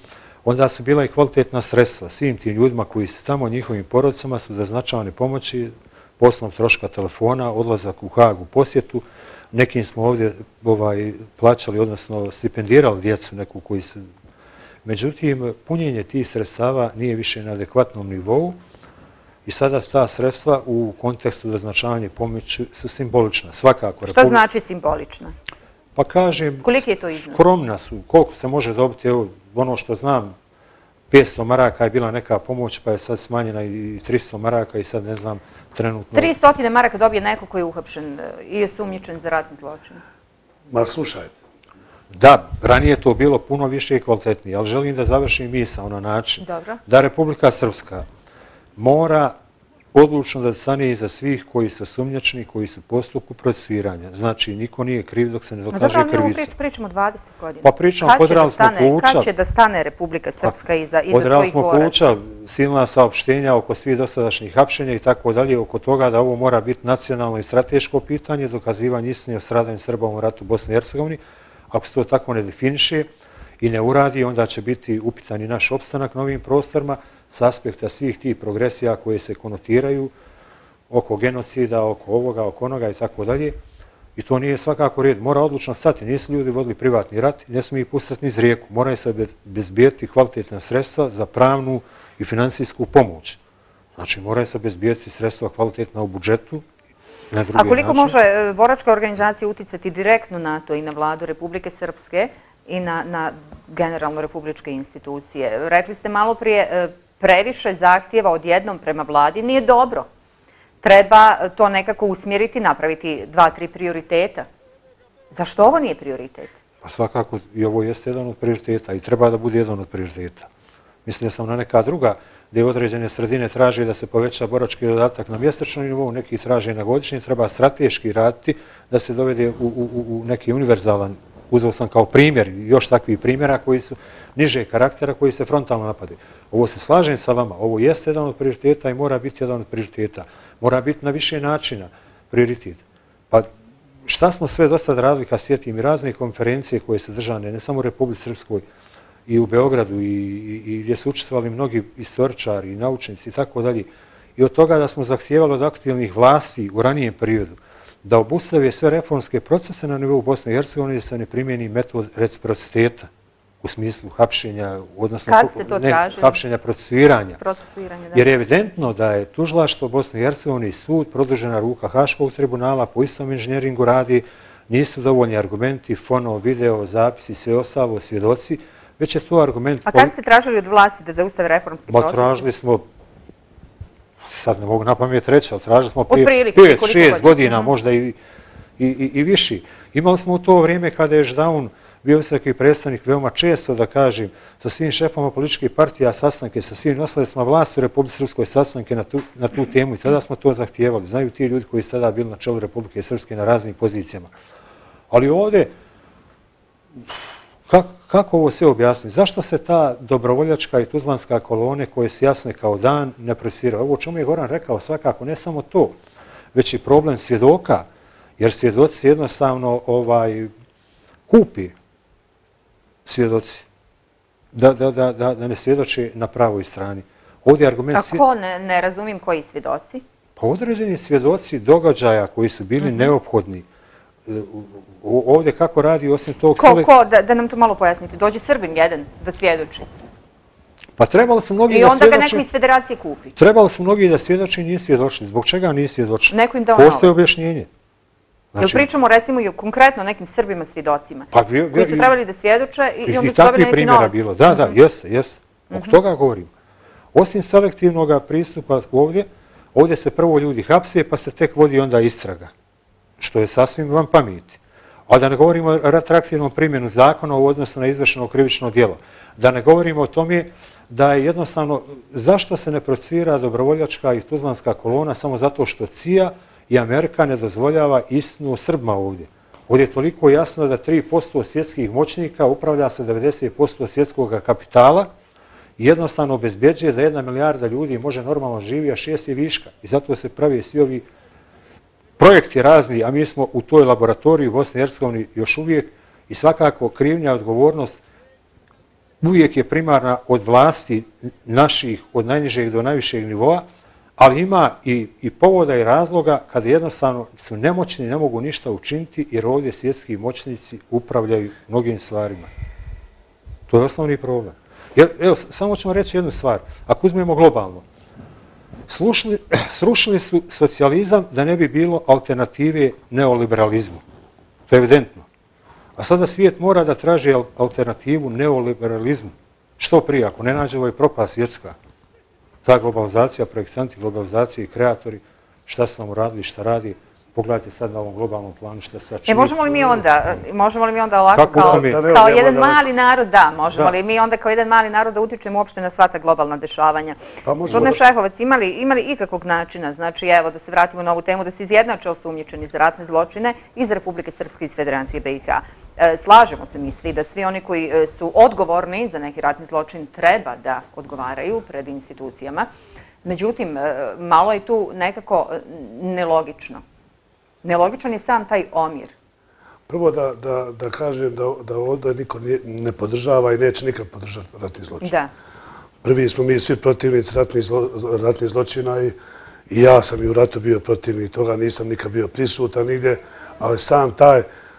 onda su bila i kvalitetna sredstva svim tim ljudima koji su tamo, njihovim porodicama su doznačavane pomoći, poslovnog troška telefona, odlazak u Hag u posjetu. Nekim smo ovdje plaćali, odnosno stipendirali djecu neku koji su... Međutim, punjenje tih sredstava nije više na adekvatnom nivou i sada ta sredstva u kontekstu doznačavanja pomoći su simbolična. Svakako. Šta znači simbolična? Pa kažem, koliki je to iznos? Skromna su. Koliko se može dobiti, evo, ono što znam, 500 maraka je bila neka pomoć, pa je sad smanjena i 300 maraka i sad ne znam, trenutno... 300 maraka dobije neko koji je uhapšen i je sumnjičen za ratni zločin. Ma slušajte. Da, ranije to bilo puno više i kvalitetnije, ali želim da završim misao na način da Republika Srpska mora odlučno da stane iza svih koji su sumnjačni, koji su u postupku procesuiranja. Znači, niko nije kriv dok se ne dokaže krivica. Dobro, mi pričamo 20 godina. Pa pričamo, podrali smo Kuča. Kad će da stane Republika Srpska iza svojih boraca? Podrali smo Kuča, silna saopštenja oko svih dosadašnjih hapšenja i tako dalje, oko toga da ovo mora biti nacionalno i strateško pitanje, dokazivanje istine o stradanju Srba u ratu u Bosni i Hercegovini. Ako se to tako ne definiše i ne uradi, onda će biti upitan i naš opstanak na ovim prostorima s aspekta svih tih progresija koje se konotiraju oko genocida, oko ovoga, oko onoga i tako dalje. I to nije svakako red. Mora odlučno stati. Nisu ljudi vodili privatni rat, ne smiju ih pustiti niz rijeku. Moraju se obezbijeti kvalitetna sredstva za pravnu i finansijsku pomoć. Znači, moraju se obezbijeti sredstva kvalitetna u budžetu. A koliko može boračka organizacija uticati direktno na to i na vladu Republike Srpske i na generalno republičke institucije? Rekli ste malo prije, previše zahtjeva odjednom prema vladi nije dobro. Treba to nekako usmjeriti, napraviti 2-3 prioriteta. Zašto ovo nije prioritet? Pa svakako i ovo jeste jedan od prioriteta i treba da bude jedan od prioriteta. Mislio sam na neka druga gdje određene sredine traže da se poveća borački dodatak na mjesečnom nivou, neki traže na godišnji, treba strateški raditi da se dovede u neki univerzalan, uzeo sam kao primjer, još takvih primjera koji su niže karaktera, koji se frontalno napadaju. Ovo se slažem sa vama, ovo jeste jedan od prioriteta i mora biti jedan od prioriteta. Mora biti na više načina prioritet. Pa šta smo sve do sad radili, kad sjetim i razne konferencije koje su držane, ne samo u Republici Srpskoj, i u Beogradu i gdje su učestvovali mnogi istoričari i naučnici i tako dalje. I od toga da smo zahtijevali od aktivnih vlasti u ranijem periodu da obustave sve reformske procese na nivou Bosne i Hercegovine da se ne primjeni metod reciprociteta u smislu hapšenja, odnosno hapšenja procesuiranja. Jer je evidentno da je tužilaštvo Bosne i Hercegovine i sud, produžena ruka Haškog tribunala, po istom inženjeringu radi, nisu dovoljni argumenti, fono, video, zapisi, sve ostalo, svjedoci, već je to argument... A kad ste tražili od vlasti da zaustave reformski proces? Tražili smo, sad ne mogu na pamet reći, ali tražili smo prije 5-6 godina, možda i viši. Imali smo u to vrijeme kada je Ždaun bio visoki predstavnik veoma često, da kažem, sa svim šefama političkih partija sastanke, sa svim nosili smo vlast u Republike Srpskoj sastanke na tu temu i tada smo to zahtijevali. Znaju ti ljudi koji su tada bili na čelu Republike Srpske na raznim pozicijama. Ali ovdje, kako ovo sve objasniti? Zašto se ta dobrovoljačka i tuzlanska kolone koje su jasne kao dan ne procesuiraju? Ovo o čemu je Goran rekao, svakako ne samo to, već i problem svjedoka, jer svjedoci jednostavno kupi svjedoci da ne svjedoče na pravoj strani. Ovdje argument... Kako? Ne razumijem koji svjedoci? Pa određeni svjedoci događaja koji su bili neophodni. Ovdje kako radi osim tog... Ko? Da nam to malo pojasnite. Dođe Srbin jedan da svjedoči. Pa trebalo su mnogi da svjedoči... I onda ga neko iz federacije kupi. Trebalo su mnogi da svjedoči i nije svjedočili. Zbog čega nije svjedočili? Neko im dao novac. Postoje objašnjenje. Jel pričamo recimo i konkretno o nekim Srbima svjedocima koji su trebali da svjedoče i onda su dobili neki novac? Da, jeste. Oko toga govorim. Osim selektivnog pristupa ovdje se prvo ljudi hapse pa se tek vodi onda istraga, što je sasvim van pameti. A da ne govorimo o retraktivnom primjenu zakona u odnosu na izvršeno krivično djelo. Da ne govorimo o tome da je jednostavno zašto se ne procesuira dobrovoljačka i tuzlanska kolona samo zato što CIA i Amerika ne dozvoljava istinu o Srbima ovdje. Ovdje je toliko jasno da 3% svjetskih moćnika upravlja sa 90% svjetskog kapitala i jednostavno obezbjeđuje da 1 milijarda ljudi može normalno živi, a 6 je viška. I zato se pravi svi ovi projekti razni, a mi smo u toj laboratoriji u Bosni i Hercegovini još uvijek i svakako krivnja, odgovornost uvijek je primarna od vlasti naših, od najnižeg do najvišeg nivoa, ali ima i povoda i razloga kada jednostavno su nemoćni, ne mogu ništa učiniti jer ovdje svjetski moćnici upravljaju mnogim stvarima. To je osnovni problem. Evo, samo ćemo reći jednu stvar. Ako uzmemo globalno, srušili su socijalizam da ne bi bilo alternative neoliberalizmu. To je evidentno. A sada svijet mora da traži alternativu neoliberalizmu. Što prije, ako ne nađe ovo je propast svjetska. Ta globalizacija, projektanti globalizacije i kreatori, šta su nam uradili, šta radi, pogledajte sad na ovom globalnom planu šta se čini. Možemo li mi onda ovako kao jedan mali narod, možemo li mi onda kao jedan mali narod da utičemo uopšte na sva ta globalna dešavanja? Gospodine Šehovac, imali ikakvog načina, znači evo da se vratimo na ovu temu, da se izjednače osumnjičeni za ratne zločine iz Republike Srpske i iz Federacije BiH. Slažemo se mi svi da svi oni koji su odgovorni za neki ratni zločin treba da odgovaraju pred institucijama. Međutim, malo je tu nekako nelogično. Nelogičan je sam taj omjer. Prvo da kažem da ovdje niko ne podržava i neće nikad podržati ratni zločin. Da. Prvi smo mi svi protivnici ratnih zločina i ja sam i u ratu bio protivnik toga, nisam nikad bio prisutan nigdje, ali sam taj,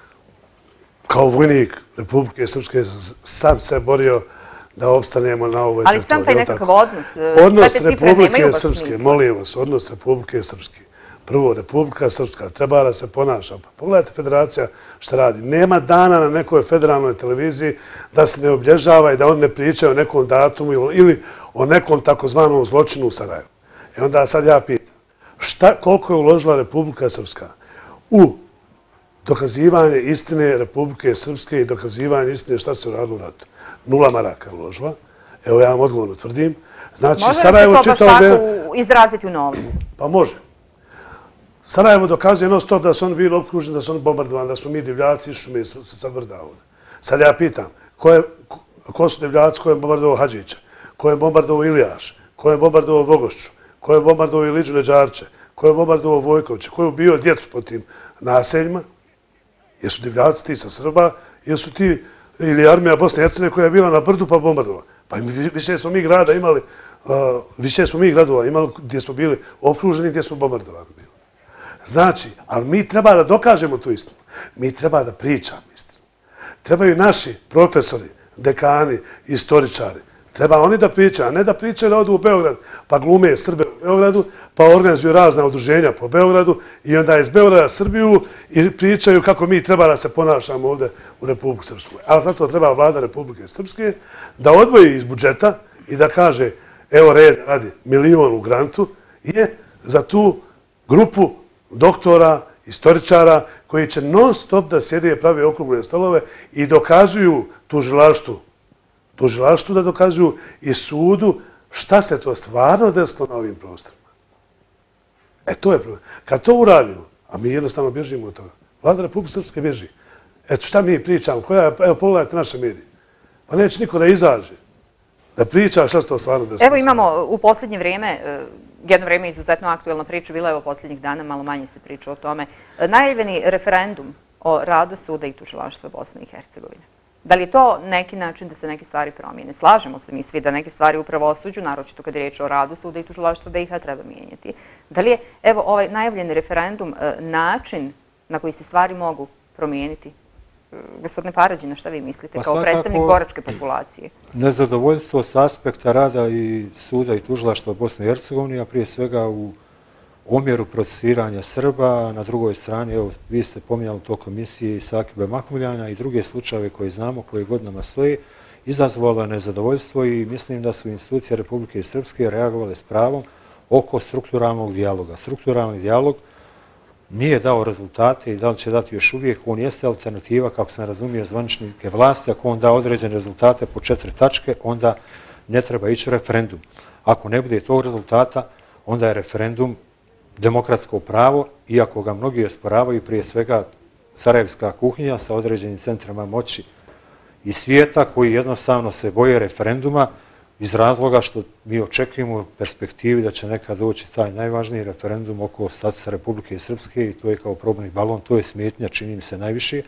kao vojnik Republike Srpske, sam se borio da opstanemo na ovoj teritoriji. Ali sam taj nekakav odnos, odnos Republike Srpske, molim vas, odnos Republike Srpske. Prvo, Republika Srpska treba da se ponaša. Pogledajte federacija šta radi. Nema dana na nekoj federalnoj televiziji da se ne obilježava i da oni ne pričaju o nekom datumu ili o nekom takozvanom zločinu u Sarajevu. I onda sad ja pitam, koliko je uložila Republika Srpska u dokazivanje istine Republike Srpske i dokazivanje istine šta se uradilo u ratu? 0 maraka je uložila. Evo ja vam odgovorno tvrdim. Znači, može li se to baš tako izraziti u novcu? Pa može. Sarajevo dokazuje non stop da su oni bili opkruženi, da su oni bombardovani, da smo mi divljaci išli se sa vrda ovdje. Sad ja pitam, ko su divljaci, ko je bombardovao Hadžića, ko je bombardovao Ilijaš, ko je bombardovao Vogošću, ko je bombardovao Iliđu Neđarče, ko je bombardovao Vojkovića, ko je ubio djecu po tim naseljima, jesu divljaci ti sa Srba, jesu ti ili armija Bosne i Hercegovine koja je bila na brdu pa bombardovana. Pa više smo mi grada imali, više smo mi gradova imali gdje smo bili opkruženi, gdje smo bombardovani bili. Znači, ali mi treba da dokažemo tu istinu. Mi treba da pričamo istinu. Trebaju naši profesori, dekani, istoričari. Treba oni da pričaju, a ne da pričaju da odu u Beograd, pa glume Srbe u Beogradu, pa organizuju razna udruženja po Beogradu i onda iz Beograda Srbiju i pričaju kako mi treba da se ponašamo ovdje u Republiku Srpsku. Ali zato treba vlada Republike Srpske da odvoji iz budžeta i da kaže, evo red radi 1 milion u grantu je za tu grupu doktora, istoričara koji će non stop da sjede i pravi okrugle stolove i dokazuju tužilaštvu da dokazuju i sudu šta se to stvarno desilo na ovim prostorima. To je problem. Kad to uradimo, a mi jednostavno bježimo od toga, vlada Republike Srpske bježi. Eto šta mi pričamo, evo pogledajte naše medije. Pa neće niko da izađe, da priča šta se to stvarno desilo. Evo imamo u posljednje vrijeme, jedno vrijeme izuzetno aktuelna priča, bila je posljednjih dana, malo manje se priča o tome, najavljeni referendum o radu suda i tužilaštva Bosne i Hercegovine. Da li je to neki način da se neke stvari promijene? Slažemo se mi svi da neke stvari u pravosuđu, naročito kad je riječ o radu suda i tužilaštva BiH, treba mijenjati. Da li je ovaj najavljeni referendum način na koji se stvari mogu promijeniti? Gospodine Parađina, šta vi mislite kao predstavnik boračke populacije? Nezadovoljstvo s aspekta rada i suda i tužilaštva Bosne i Hercegovine, a prije svega u omjeru procesiranja Srba, na drugoj strani, evo, vi ste pominjali to komisije Sakiba Mahmuljana i druge slučajeve koje znamo, koje godinama stoje, izazvalo je nezadovoljstvo i mislim da su institucije Republike Srpske reagovale s pravom oko strukturalnog dijaloga. Strukturalni dijalog nije dao rezultate i da li će dati još uvijek, on jeste alternativa, kako sam razumio, zvaničnike vlasti. Ako on da određene rezultate po 4 tačke, onda ne treba ići referendum. Ako ne bude tog rezultata, onda je referendum demokratsko pravo, iako ga mnogi osporavaju, prije svega sarajevska kuhinja sa određenim centrima moći i svijeta koji jednostavno se boje referenduma iz razloga što mi očekujemo u perspektivi da će nekad doći taj najvažniji referendum oko statusa Republike Srpske i to je kao probni balon, to je smetnja, čini mi se najviše.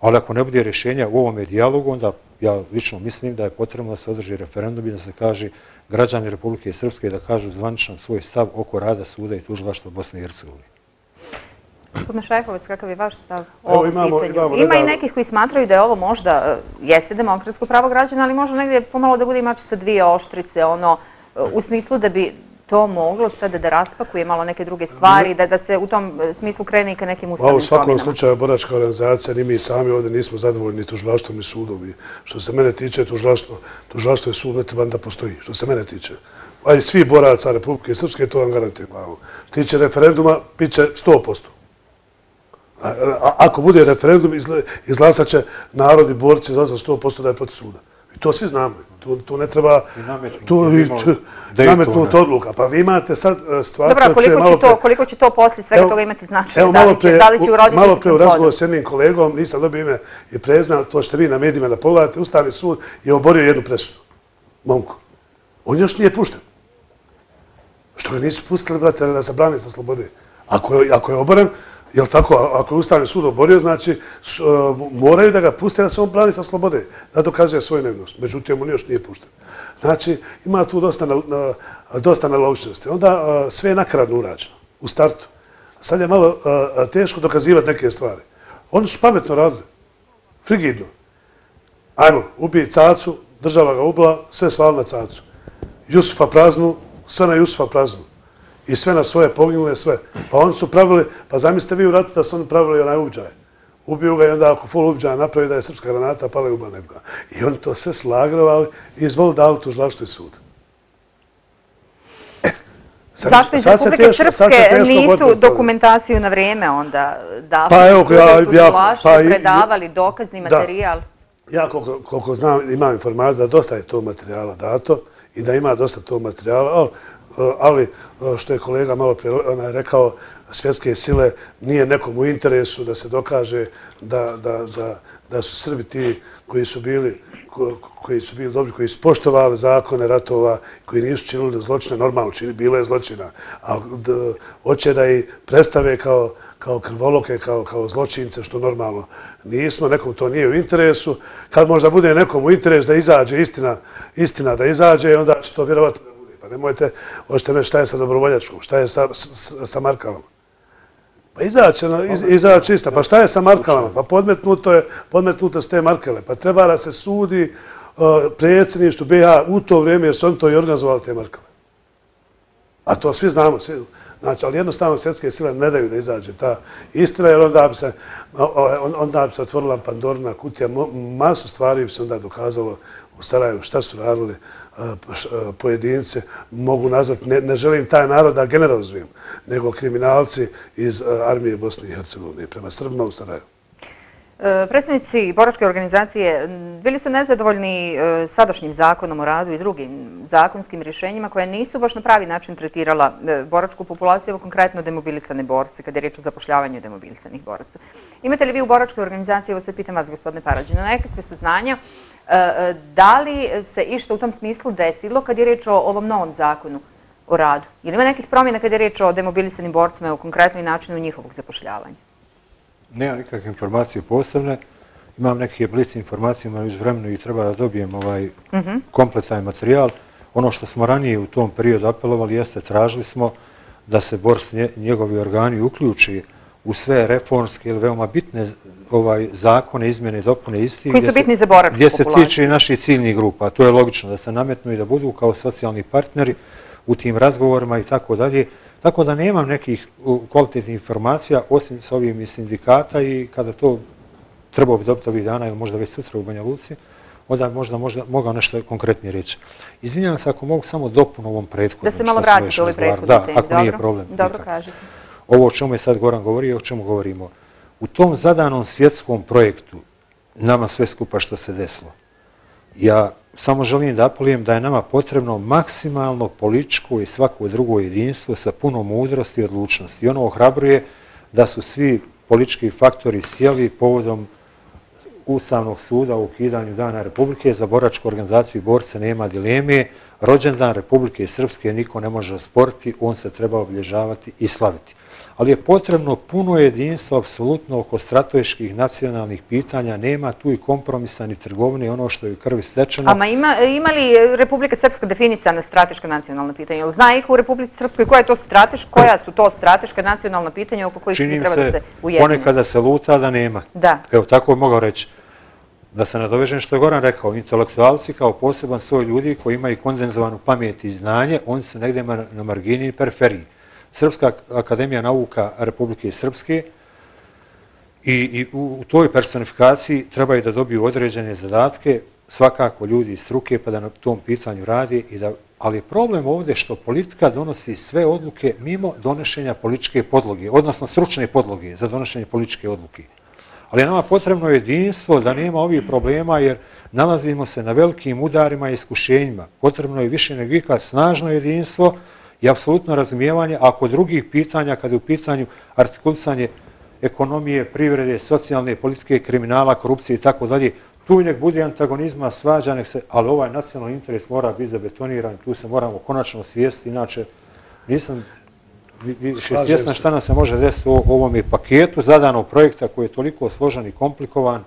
Ali ako ne bude rješenja u ovome dijalogu, onda ja lično mislim da je potrebno da se održi referendum i da se kaže građani Republike Srpske da kažu zvaničan svoj stav oko rada suda i tužilaštva Bosne i Hercegovine. Gospodine Šajhovac, kakav je vaš stav o Evo, ovom pitanju? Ima i nekih koji smatraju da je ovo možda, jeste demokratsko pravo građana, ali može negdje pomalo da bude mač sa dvije oštrice, u smislu da bi to moglo sada da raspakuje malo neke druge stvari, da se u tom smislu krene i ka nekim ustavnim promjenama. U svakom slučaju, boračka organizacija, ni mi sami ovdje nismo zadovoljni ni tužilaštvom ni sudom. I što se mene tiče, tužilaštvo i sud ne treba da postoji, što se mene tiče. A i svi boraca Republike Srpske, to vam garantujem. Što tiče referenduma, bit će 100%. Ako bude referendum, izglasat će narod i borci za 100% da je protiv suda. I to svi znamo. Tu ne treba nametnuti odluka. Pa vi imate sad situaciju... Dobro, koliko će to poslije svega toga imati značaj? Da li će uroditi malo pre u razgovoru s jednim kolegom, nisam dobio ime i prezna, to što vi na medijima da pogledate, Ustavni sud je oborio jednu presudu. Momku. On još nije pušten. Što ga nisu pustili, brate, da se brani sa slobode. Ako je oboren, jel' tako, ako je Ustavni sud oborio, znači moraju da ga puste da se on brani sa slobode, da dokazuje svoju nevinost. Međutim, on još nije pušten. Znači, ima tu dosta nelogičnosti. Onda sve je nakradno urađeno, u startu. Sad je malo teško dokazivati neke stvari. Oni su pametno radili, frigidno. Ajmo, ubij Cacu, država ga ubila, sve svali na Cacu. Jusufa praznu, sve na Jusufa praznu. I sve na svoje poginule, sve. Pa oni su pravili, pa zamislite vi u ratu da su oni pravili onaj uviđaj. Ubiju ga i onda ako full uviđaja napravi da je srpska granata, pala i ubila nekoga. I oni to sve slagrovali i izvoli dali tužilaštvo i sud. Zašto iz Republike Srpske nisu dokumentaciju na vrijeme onda davali tužilaštvo, predavali dokazni materijal? Ja koliko znam, imam informaciju da dosta je to materijala dato i da ima dosta tog materijala, ali što je kolega malo prije rekao, svjetske sile nije nekom u interesu da se dokaže da su Srbi ti koji su bili dobri, koji su poštovali zakone ratova, koji nisu činili zločine, normalno bilo je zločina, ali hoće da ih predstave kao krvoloke, kao zločince, što normalno nismo, nekom to nije u interesu. Kad možda bude nekom u interesu da izađe istina da izađe, onda će to vjerovatno da bude. Pa nemojte, hoćete reći šta je sa dobrovoljačkom, šta je sa Markalama. Pa izaći ista, pa šta je sa Markalama? Pa podmetnuto su te Markele, pa treba da se sudi predsjedništvu BiH u to vrijeme jer su oni to i organizovali te Markele. A to svi znamo, znači, ali jednostavno svjetske sile ne daju da izađe ta istina, jer onda bi se otvorila Pandorina kutija, masu stvari bi se onda dokazalo u Sarajevu šta su radili pojedinci, mogu nazvati, ne želim taj narod da generalizujem, nego kriminalci iz armije Bosne i Hercegovine prema Srbima u Sarajevu. Predsjednici boračke organizacije bili su nezadovoljni sadašnjim zakonom o radu i drugim zakonskim rješenjima koje nisu baš na pravi način tretirala boračku populaciju, konkretno demobilisane borce, kada je riječ o zapošljavanju demobilisanih boraca. Imate li vi u boračkoj organizaciji, evo sad pitam vas, gospodine Parađine, nekakve saznanja, da li se išta u tom smislu desilo kad je riječ o ovom novom zakonu o radu? Ili ima nekih promjena kad je riječ o demobilisanim borcima, evo konkretno i načinu njihovog zapošljavanja? Nemam nikakve informacije posebne. Imam neke bliske informacije, ali uz vremenu i treba da dobijem kompletan materijal. Ono što smo ranije u tom periodu apelovali jeste, tražili smo da se borc njegovi organi uključi u sve reformske ili veoma bitne zakone, izmjene i dopune istih. Koji su bitni za boračku populaciju? Gdje se tiče naših ciljnih grupa. To je logično da se nametnu i da budu kao socijalni partneri u tim razgovorima i tako dalje. Tako da nemam nekih kvalitetnih informacija, osim s ovim iz sindikata i kada to trebao bi dobiti ovih dana ili možda već sutra u Banja Luci, onda možda mogao nešto konkretnije reći. Izvinjavam se ako mogu samo dopunu ovom prethodnom. Da se malo vratite u ovoj prethodnoj temi. Da, ako nije problem. Dobro kažete. Ovo o čemu je sad Goran govorio, o čemu govorimo. U tom zadanom svjetskom projektu, nama sve skupa što se desilo, ja samo želim da apelujem da je nama potrebno maksimalno političko i svako drugo jedinstvo sa puno mudrosti i odlučnosti. I ono ohrabruje da su svi politički faktori sjeli povodom Ustavnog suda u ukidanju Dana Republike. Za boračku organizaciju i borce nema dileme. Rođendan Republike Srpske niko ne može osporiti, on se treba obilježavati i slaviti. Ali je potrebno puno jedinstva, apsolutno, oko strateških nacionalnih pitanja. Nema tu i kompromisa ni trgovine, ono što je u krvi stečeno. Ama ima li Republika Srpska definisana strateška nacionalna pitanja? Jel zna iko u Republici Srpskoj koja su to strateška nacionalna pitanja oko kojih svi treba da se ujedine? Ponekad da se luta, da nema. Da. Evo, tako bi mogao reći. Da se nadovežem što je Goran rekao, intelektualci kao poseban svoj ljudi koji imaju kondenzovanu pamet i znanje, oni su negdje na margini i periferiji. Srpska akademija nauka Republike Srpske i u toj personifikaciji trebaju da dobiju određene zadatke, svakako ljudi iz struke pa da na tom pitanju radi. Ali je problem ovdje što politika donosi sve odluke mimo donošenja političke podloge, odnosno stručne podloge za donošenje političke odluke. Ali nama potrebno jedinstvo da nema ovih problema jer nalazimo se na velikim udarima i iskušenjima. Potrebno je više nego ikad snažno jedinstvo i apsolutno razumijevanje, a kod drugih pitanja, kada je u pitanju artikulisanje ekonomije, privrede, socijalne, politike, kriminala, korupcije i tako dalje, tu nek bude antagonizma, svađa, ali ovaj nacionalni interes mora biti zabetoniran, tu se moramo konačno osvijestiti, inače nisam svjestan šta nam se može desiti u ovom paketu zadanog projekta koji je toliko složen i komplikovan.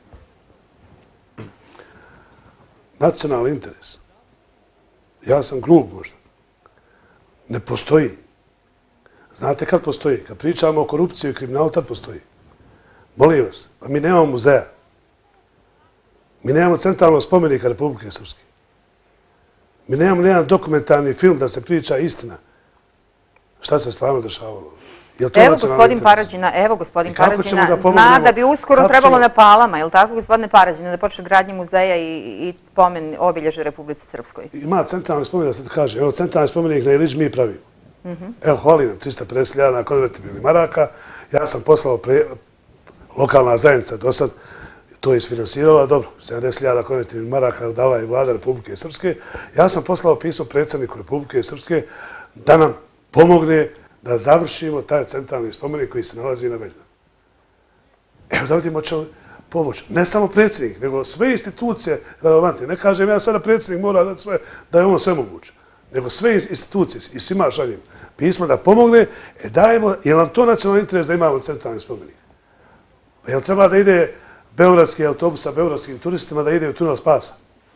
Nacionalni interes. Ja sam grub možda. Ne postoji. Znate kad postoji? Kad pričamo o korupciji i kriminalu, tad postoji. Molim vas, pa mi nemamo muzeja. Mi nemamo centralnog spomenika Republike Srpske. Mi nemamo nijedan dokumentarni film da se priča istina. Šta se stvarno dešavalo? Evo gospodin Parađina zna da bi uskoro trebalo na Palama, je li tako gospodine Parađina, da počne gradnje muzeja i spomen obilježe Republici Srpskoj? Ima centralni spomenik, da se kaže. Evo centralni spomenik na Ilić mi pravimo. Evo, hvalim nam 350.000 na konvertibilnih maraka. Ja sam poslao lokalna zajednica do sad, to je isfinansirala, dobro, 70.000 konvertibilnih maraka dala je vlada Republike Srpske. Ja sam poslao pismo predsjedniku Republike Srpske da nam pomogne da završimo taj centralni spomenik koji se nalazi na Veljnu. Evo da vidimo će pomoći. Ne samo predsjednik, nego sve institucije relevantne. Ne kažem ja sada predsjednik mora dati sve, da je ono sve moguće. Nego sve institucije i svima šaljem pismo da pomogne, dajemo, je li nam to nacionalni interes da imamo centralni spomenik? Pa je li treba da ide beogradski autobus sa beogradskim turistima da ide u tunel Spasa?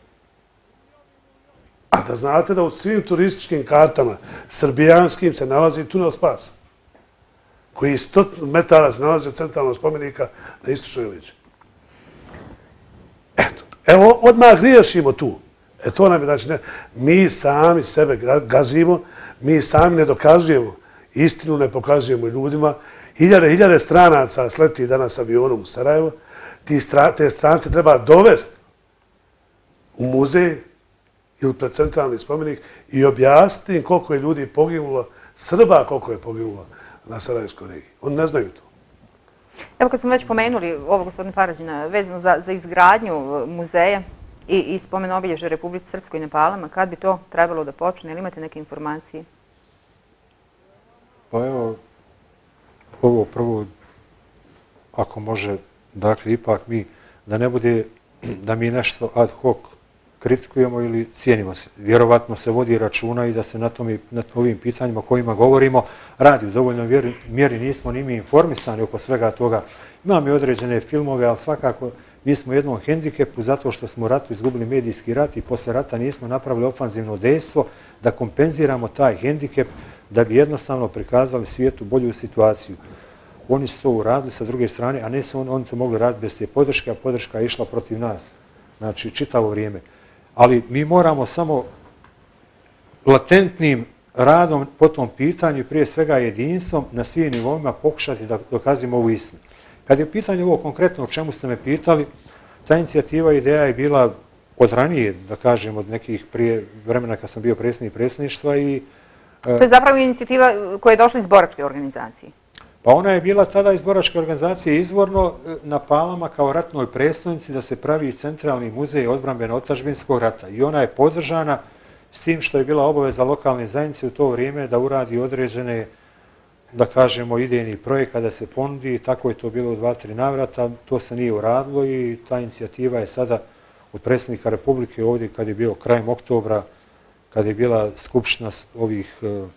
A da znate da u svim turističkim kartama srbijanskim se nalazi tunel Spasa, koji 100 metara se nalazi od centralnog spomenika na istočnoj Ilići. Eto, evo, odmah griješimo tu. To nam je, znači, mi sami sebe gazimo, mi sami ne dokazujemo istinu, ne pokazujemo ljudima. Hiljade stranaca sleti danas avionom u Sarajevo. Te strance treba dovesti u muzej ili pred centralni spomenik i objasniti im koliko je ljudi poginulo, Srba koliko je poginulo na Sarajevskoj regiji. Oni ne znaju to. Evo kad smo već pomenuli ovo, gospodine Parađina, vezano za izgradnju muzeja i spomen obilježja Republike Srpskoj i na Palama, kad bi to trebalo da počne? Ili imate neke informacije? Pa evo, ovo prvo, ako može, dakle, ipak mi, da ne bude da mi nešto ad hoc kritikujemo ili cijenimo se. Vjerovatno se vodi računa i da se na ovim pitanjima o kojima govorimo radi u dovoljnoj mjeri, nismo ni mi informisani oko svega toga. Imamo i određene filmove, ali svakako mi smo u jednom hendikepu zato što smo u ratu izgubili medijski rat i posle rata nismo napravili ofanzivno dejstvo da kompenziramo taj hendikep da bi jednostavno prikazali svijetu bolju situaciju. Oni su to uradili sa druge strane, a ne su oni to mogli raditi bez te podrške, a podrška je išla protiv nas. Znači, čitavo vrijeme. Ali mi moramo samo latentnim radom po tom pitanju i prije svega jedinstvom na svim nivoima pokušati da dokazimo ovu istinu. Kad je pitanje ovo konkretno o čemu ste me pitali, ta inicijativa i ideja je bila od ranije, da kažem, od nekih prije vremena kad sam bio predsjednik predsjedništva i... To je zapravo inicijativa koja je došla iz boračke organizacije. Pa ona je bila tada iz boračke organizacije izvorno na Palama kao ratnoj predstavnici da se pravi centralni muzej odbrambeno-otadžbinskog rata. I ona je podržana s tim što je bila obaveza lokalne zajednice u to vrijeme da uradi određene, da kažemo, idejni projekt kada se ponudi. Tako je to bilo u 2-3 navrata. To se nije uradilo i ta inicijativa je sada od predsjednika Republike ovdje kad je bio krajem oktobra, kad je bila skupština ovih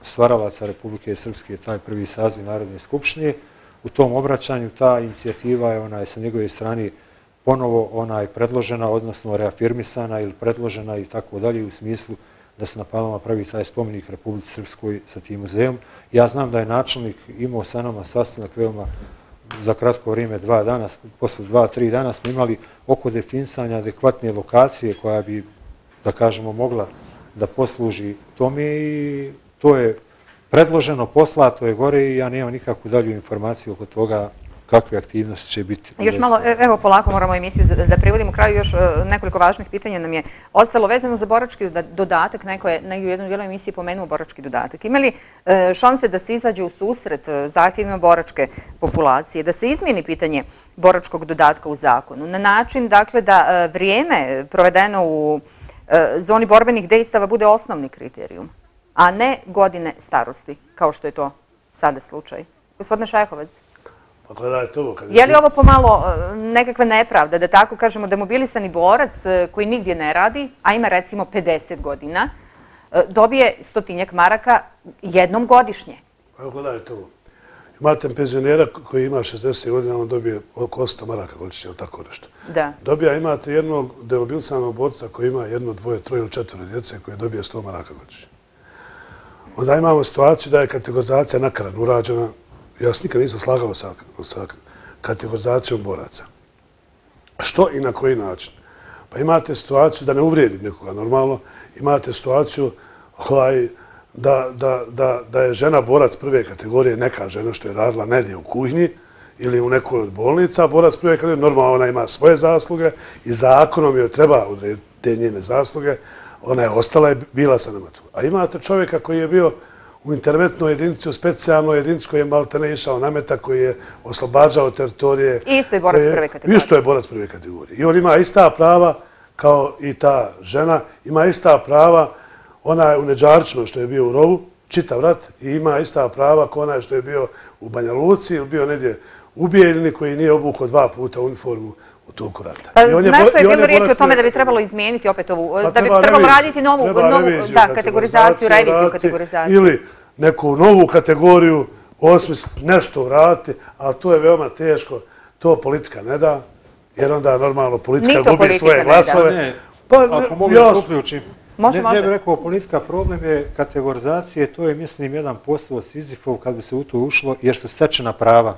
stvaralaca Republike Srpske, taj prvi saziv Narodne skupštine. U tom obraćanju ta inicijativa je sa njegove strane ponovo predložena, odnosno reafirmisana ili predložena i tako dalje u smislu da se na Palama pravi taj spomenik Republici Srpskoj sa tim muzejom. Ja znam da je načelnik imao sa nama sastanak veoma za kratko vrijeme, 2 dana, posle 2-3 dana smo imali oko definisanja adekvatne lokacije koja bi, da kažemo, mogla da posluži tome i to je predloženo, poslato je gore i ja nemam nikakvu dalju informaciju oko toga kakve aktivnosti će biti. Još malo, evo polako moramo emisiju da privodimo kraju, još nekoliko važnih pitanja nam je ostalo vezano za borački dodatak, neko je u jednom dijelu emisiji pomenuo borački dodatak. Ima li šanse da se izađe u susret zahtjevima boračke populacije, da se izmijeni pitanje boračkog dodatka u zakonu, na način dakle da vrijeme provedeno u zoni borbenih dejstava bude osnovni kriterijum, a ne godine starosti, kao što je to sada slučaj? Gospodine Šajhovac. Je li ovo pomalo nekakva nepravda, da tako kažemo, demobilisani borac koji nigdje ne radi, a ima recimo 50 godina, dobije 100-tinjak maraka jednom godišnje? Evo gledajte ovo. Imate penzionera koji ima 60 godina, on dobije oko 100 maraka godišnje, ili tako nešto. Imate jednog demobilisanog borca koji ima 1, 2, 3 ili 4 djece koji dobije 100 maraka godišnje. Onda imamo situaciju da je kategorizacija nakaradno urađena. Ja se nikad nisam slagao sa kategorizacijom boraca. Što i na koji način? Pa imate situaciju, da ne uvrijedim nekoga normalno, imate situaciju da je žena borac prve kategorije, neka žena što je radila negdje u kuhinji ili u nekoj od bolnica, borac prve kategorije, normalno ona ima svoje zasluge i zakonom joj treba odrediti te njene zasluge, ona je ostala i bila sa nama tu. A imate čovjeka koji je bio u interventnoj jedinici, u specijalnoj jedinici koji je maltene išao nameta, koji je oslobađao teritorije. Isto je borac prve kategorije. Isto je borac prve kategorije. I on ima ista prava kao i ta žena, ima ista prava, ona je u Neđarčinu što je bio u rovu, čitav rat, i ima ista prava kao onaj što je bio u Banja Luci ili bio negdje u Bijeljini koji nije obukao 2 puta uniformu u toku rata. Znaš što je bilo riječ o tome da bi trebalo izmijeniti opet ovu, da bi trebalo raditi novu kategorizaciju, reviziju kategorizaciju. Ili neku novu kategoriju, osmisliti, nešto uraditi, ali to je veoma teško, to politika ne da, jer onda normalno politika gubi svoje glasove. Ako mogu da se uključim. Ne bih rekao politika, problem je kategorizacije, to je mislim jedan posao Sizifov kad bi se u to ušlo, jer su stečena prava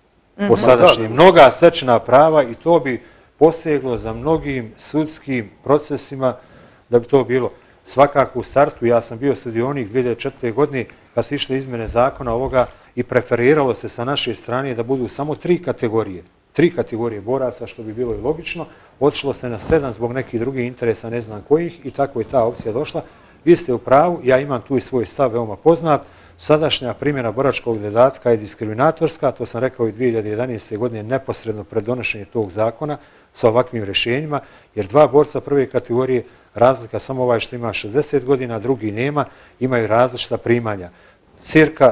po sadašnjim. Mnoga stečena prava i to bi poseglo za mnogim sudskim procesima da bi to bilo. Svakako u startu, ja sam bio sudionik 2004. godine kad su išle izmjene zakona ovoga i preferiralo se sa naše strane da budu samo 3 kategorije. 3 kategorije boraca, što bi bilo i logično. Otišlo se na 7 zbog nekih drugih interesa, ne znam kojih, i tako je ta opcija došla. Vi ste u pravu, ja imam tu i svoj stav veoma poznat. Sadašnja primjena boračkog dodatka je diskriminatorska, to sam rekao i 2011. godine, neposredno pred donošenje tog zakona sa ovakvim rješenjima, jer 2 borca prve kategorije, razlika samo ovaj što ima 60 godina, drugi nema, imaju različita primanja. Cirka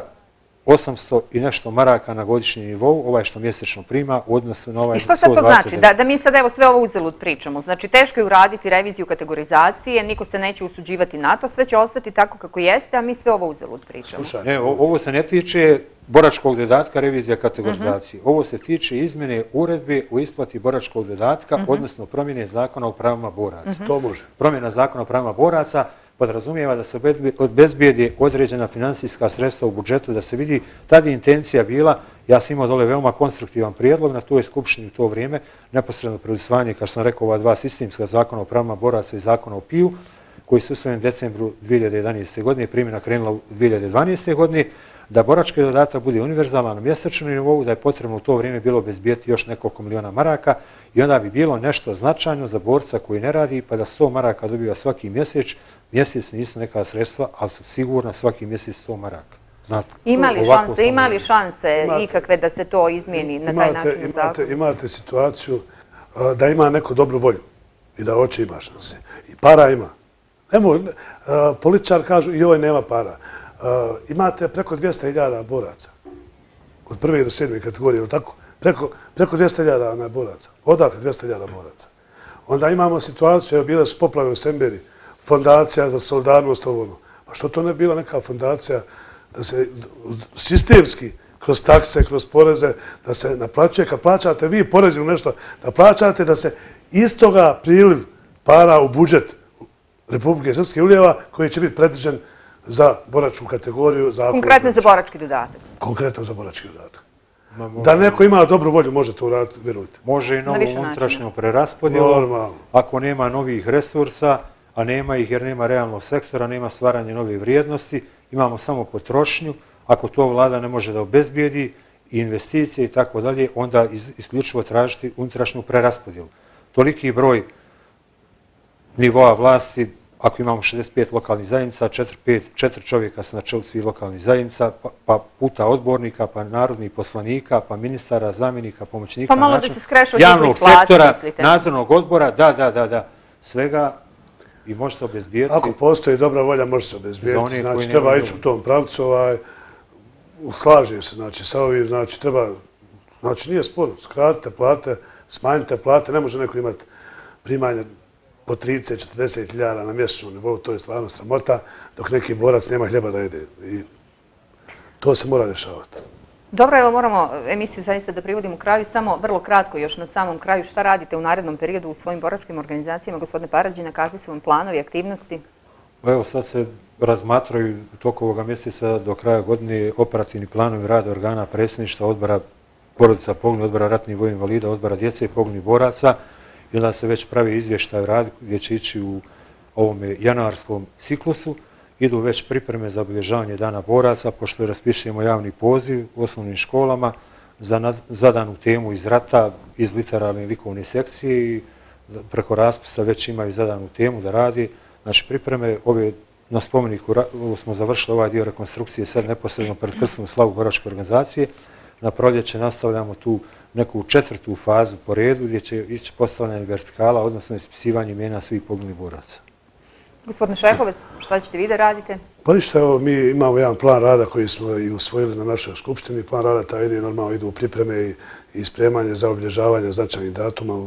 800 i nešto maraka na godišnji nivou, ovaj što mjesečno prima u odnosu na ovaj 120. I što sad to znači? Da mi sad evo sve ovo uzalud pričamo. Znači teško je uraditi reviziju kategorizacije, niko se neće usuđivati na to, sve će ostati tako kako jeste, a mi sve ovo uzalud pričamo. Ne, ovo se ne tiče boračkog dodatka, revizija kategorizacije. Ovo se tiče izmjene uredbe u isplati boračkog dodatka, odnosno promjene zakona o pravima boraca. To može. Promjena zakona o pravima boraca podrazumijeva da se obezbijedi određena financijska sredstva u budžetu, da se vidi, tada je intencija bila, ja sam imao dole veoma konstruktivan prijedlog na toj skupštini u to vrijeme, neposredno pred usvajanje, kao što sam rekao, ova 2 sistemska zakona o pravima boraca i zakona o PIU, koji su usvojeni u decembru 2011. godine, primjena krenula u 2012. godine, da borački dodatak bude univerzalan na mjesečnom nivou, da je potrebno u to vrijeme bilo obezbijeti još nekoliko miliona maraka i onda bi bilo nešto značajno za borca koji ne radi, pa da 100 maraka dobiva svaki mjesec. Mjesec nisu neka sredstva, ali su sigurno svaki mjesec 100 maraka. Ima li šanse ikakve da se to izmijeni na taj način u zakonu? Imate situaciju da ima neko dobru volju i da hoće ima šanse. I para ima. Političar kažu i ovaj nema para. Imate preko 200.000 boraca. Od 1. do 7. kategorije, ili tako? Preko 200.000 boraca. Odakle 200.000 boraca. Onda imamo situaciju, bile su poplave u Semberi, Fondacija za solidarnost ovoga. A što to ne bila neka fondacija da se sistemski, kroz takse, kroz poreze, da se naplaćuje, kad plaćate vi porez ili nešto, da plaćate da se iz toga priliv para u budžet Republike Srpske ulijeva koji će biti predviđen za boračku kategoriju. Konkretno za borački dodatak. Konkretno za borački dodatak. Da neko ima dobru volju, može to uraditi, vjerujte. Može i novu unutrašnju preraspodjelu. Ako nema novih resursa, a nema ih jer nema realnog sektora, nema stvaranje nove vrijednosti, imamo samo potrošnju. Ako to vlada ne može da obezbijedi i investicije i tako dalje, onda isključivo tražiti unutrašnju preraspodjelu. Toliki broj nivoa vlasti, ako imamo 65 lokalnih zajednica, 4 čovjeka su na čelu svih lokalnih zajednica, pa puta odbornika, pa narodnih poslanika, pa ministara, zamjenika, pomoćnika, javnog sektora, nadzornog odbora, da, svega i može se obezbijeti. Ako postoji dobra volja, može se obezbijeti. Znači, treba ići u tom pravcu, slažem se, znači, sa ovim, znači, treba, znači, nije sporno, skratite plate, smanjite plate, ne može neko imati primanja po 30-40 hiljada na mjesečnom nivou, to je stvarno sramota, dok neki borac nema hljeba da jede. I to se mora rješavati. Dobro, evo moramo emisiju zaista da privodimo kraju. Samo vrlo kratko još na samom kraju. Šta radite u narednom periodu u svojim boračkim organizacijama? Gospodine Parađina, kakvi su vam planovi, aktivnosti? Evo sad se razmatraju u toku ovoga mjeseca do kraja godine operativni planovi rada organa predsjedništva, odbora porodica poginulih, odbora ratnih vojnih invalida, odbora djece i poginulih boraca. I onda se već pravi izvještaj o radu gdje će ići u ovome januarskom ciklusu. Idu već pripreme za obilježavanje Dana boraca, pošto raspišemo javni poziv u osnovnim školama za zadanu temu iz rata, iz literarne i likovne sekcije i preko raspisa već imaju zadanu temu da radi. Znači pripreme ove na spomeniku smo završili ovaj dio rekonstrukcije sad neposredno pred krsnu slavu boračke organizacije. Na proljeće nastavljamo tu neku 4. fazu po redu gdje će ići postavljanje vertikala, odnosno ispisivanje imena svih poginulih boraca. Gospodine Šehovec, šta ćete vi da radite? Pa ništa, evo, mi imamo jedan plan rada koji smo i usvojili na našoj skupštini. Plan rada taj ide, normalno idu u pripreme i spremanje za obilježavanje značajnih datuma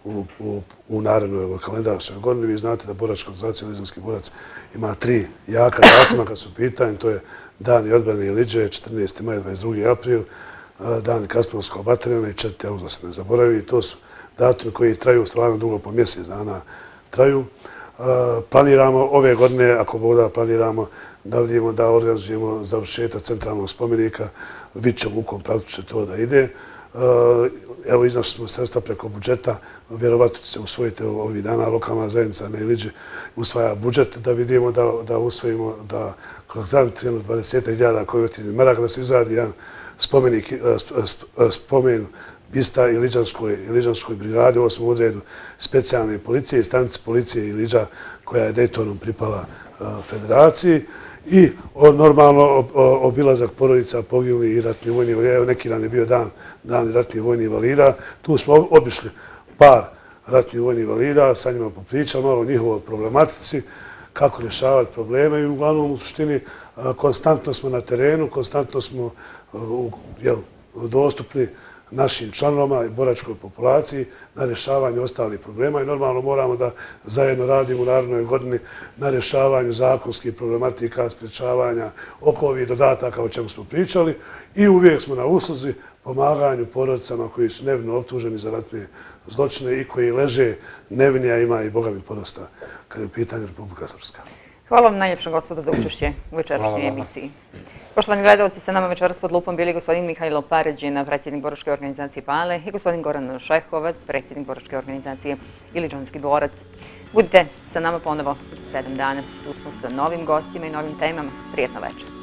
u narednoj kalendarskoj godini. Vi znate da boračka organizacija Iliđanski borac ima 3 jaka datuma kad su pitanje. To je Dan odbrane Iliđe, 14. maj, 22. april, Dan Kasnovskog bataljona i 4. avgust, da se ne zaboravi. To su datumi koji traju stvarno dugo, po mjesec dana traju. Planiramo ove godine, ako Bog da, planiramo da vidimo da organizujemo završetak centralnog spomenika. Vidimo u kom pravcu će to da ide. Evo, iznašli smo sredstva preko budžeta. Vjerovatno će se usvojiti ovih dana. Lokalna zajednica na Iliđi usvaja budžet da vidimo da usvojimo da kroz zajedno 20.000 konvertivnih maraka da se izradi jedan spomen Bista i Iliđanskoj brigadi u 8. odredu specijalne policije i stanice policije Iliđa koja je Daytonom pripala federaciji i normalno obilazak porodica poginulih i ratnih vojnih invalida. Evo, neki dan je bio dan ratnih vojnih invalida. Tu smo obišli par ratnih vojnih invalida, sa njima popričali malo o njihovoj problematici, kako rješavati probleme i uglavnom u suštini konstantno smo na terenu, konstantno smo dostupni našim članovima i boračkoj populaciji na rješavanju ostalih problema i normalno moramo da zajedno radimo u narednoj godini na rješavanju zakonskih problematika, sprječavanja oko ovih dodataka o čemu smo pričali i uvijek smo na usluzi pomaganju porodicama koji su nevino optuženi za ratne zločine i koji leže nevini, a ima i Boga mi podosta kad je u pitanju Republika Srpska. Hvala vam najljepša, gospodo, za učešće u večerašnjoj emisiji. Poštovani gledalci, sa nama večeras pod lupom bili gospodin Mihajlo Parađin, predsjednik boračke organizacije Pale i gospodin Goran Šehovac, predsjednik boračke organizacije Iliđanski borac. Budite sa nama ponovo za 7 dana. Tu smo sa novim gostima i novim temama. Prijetno večer.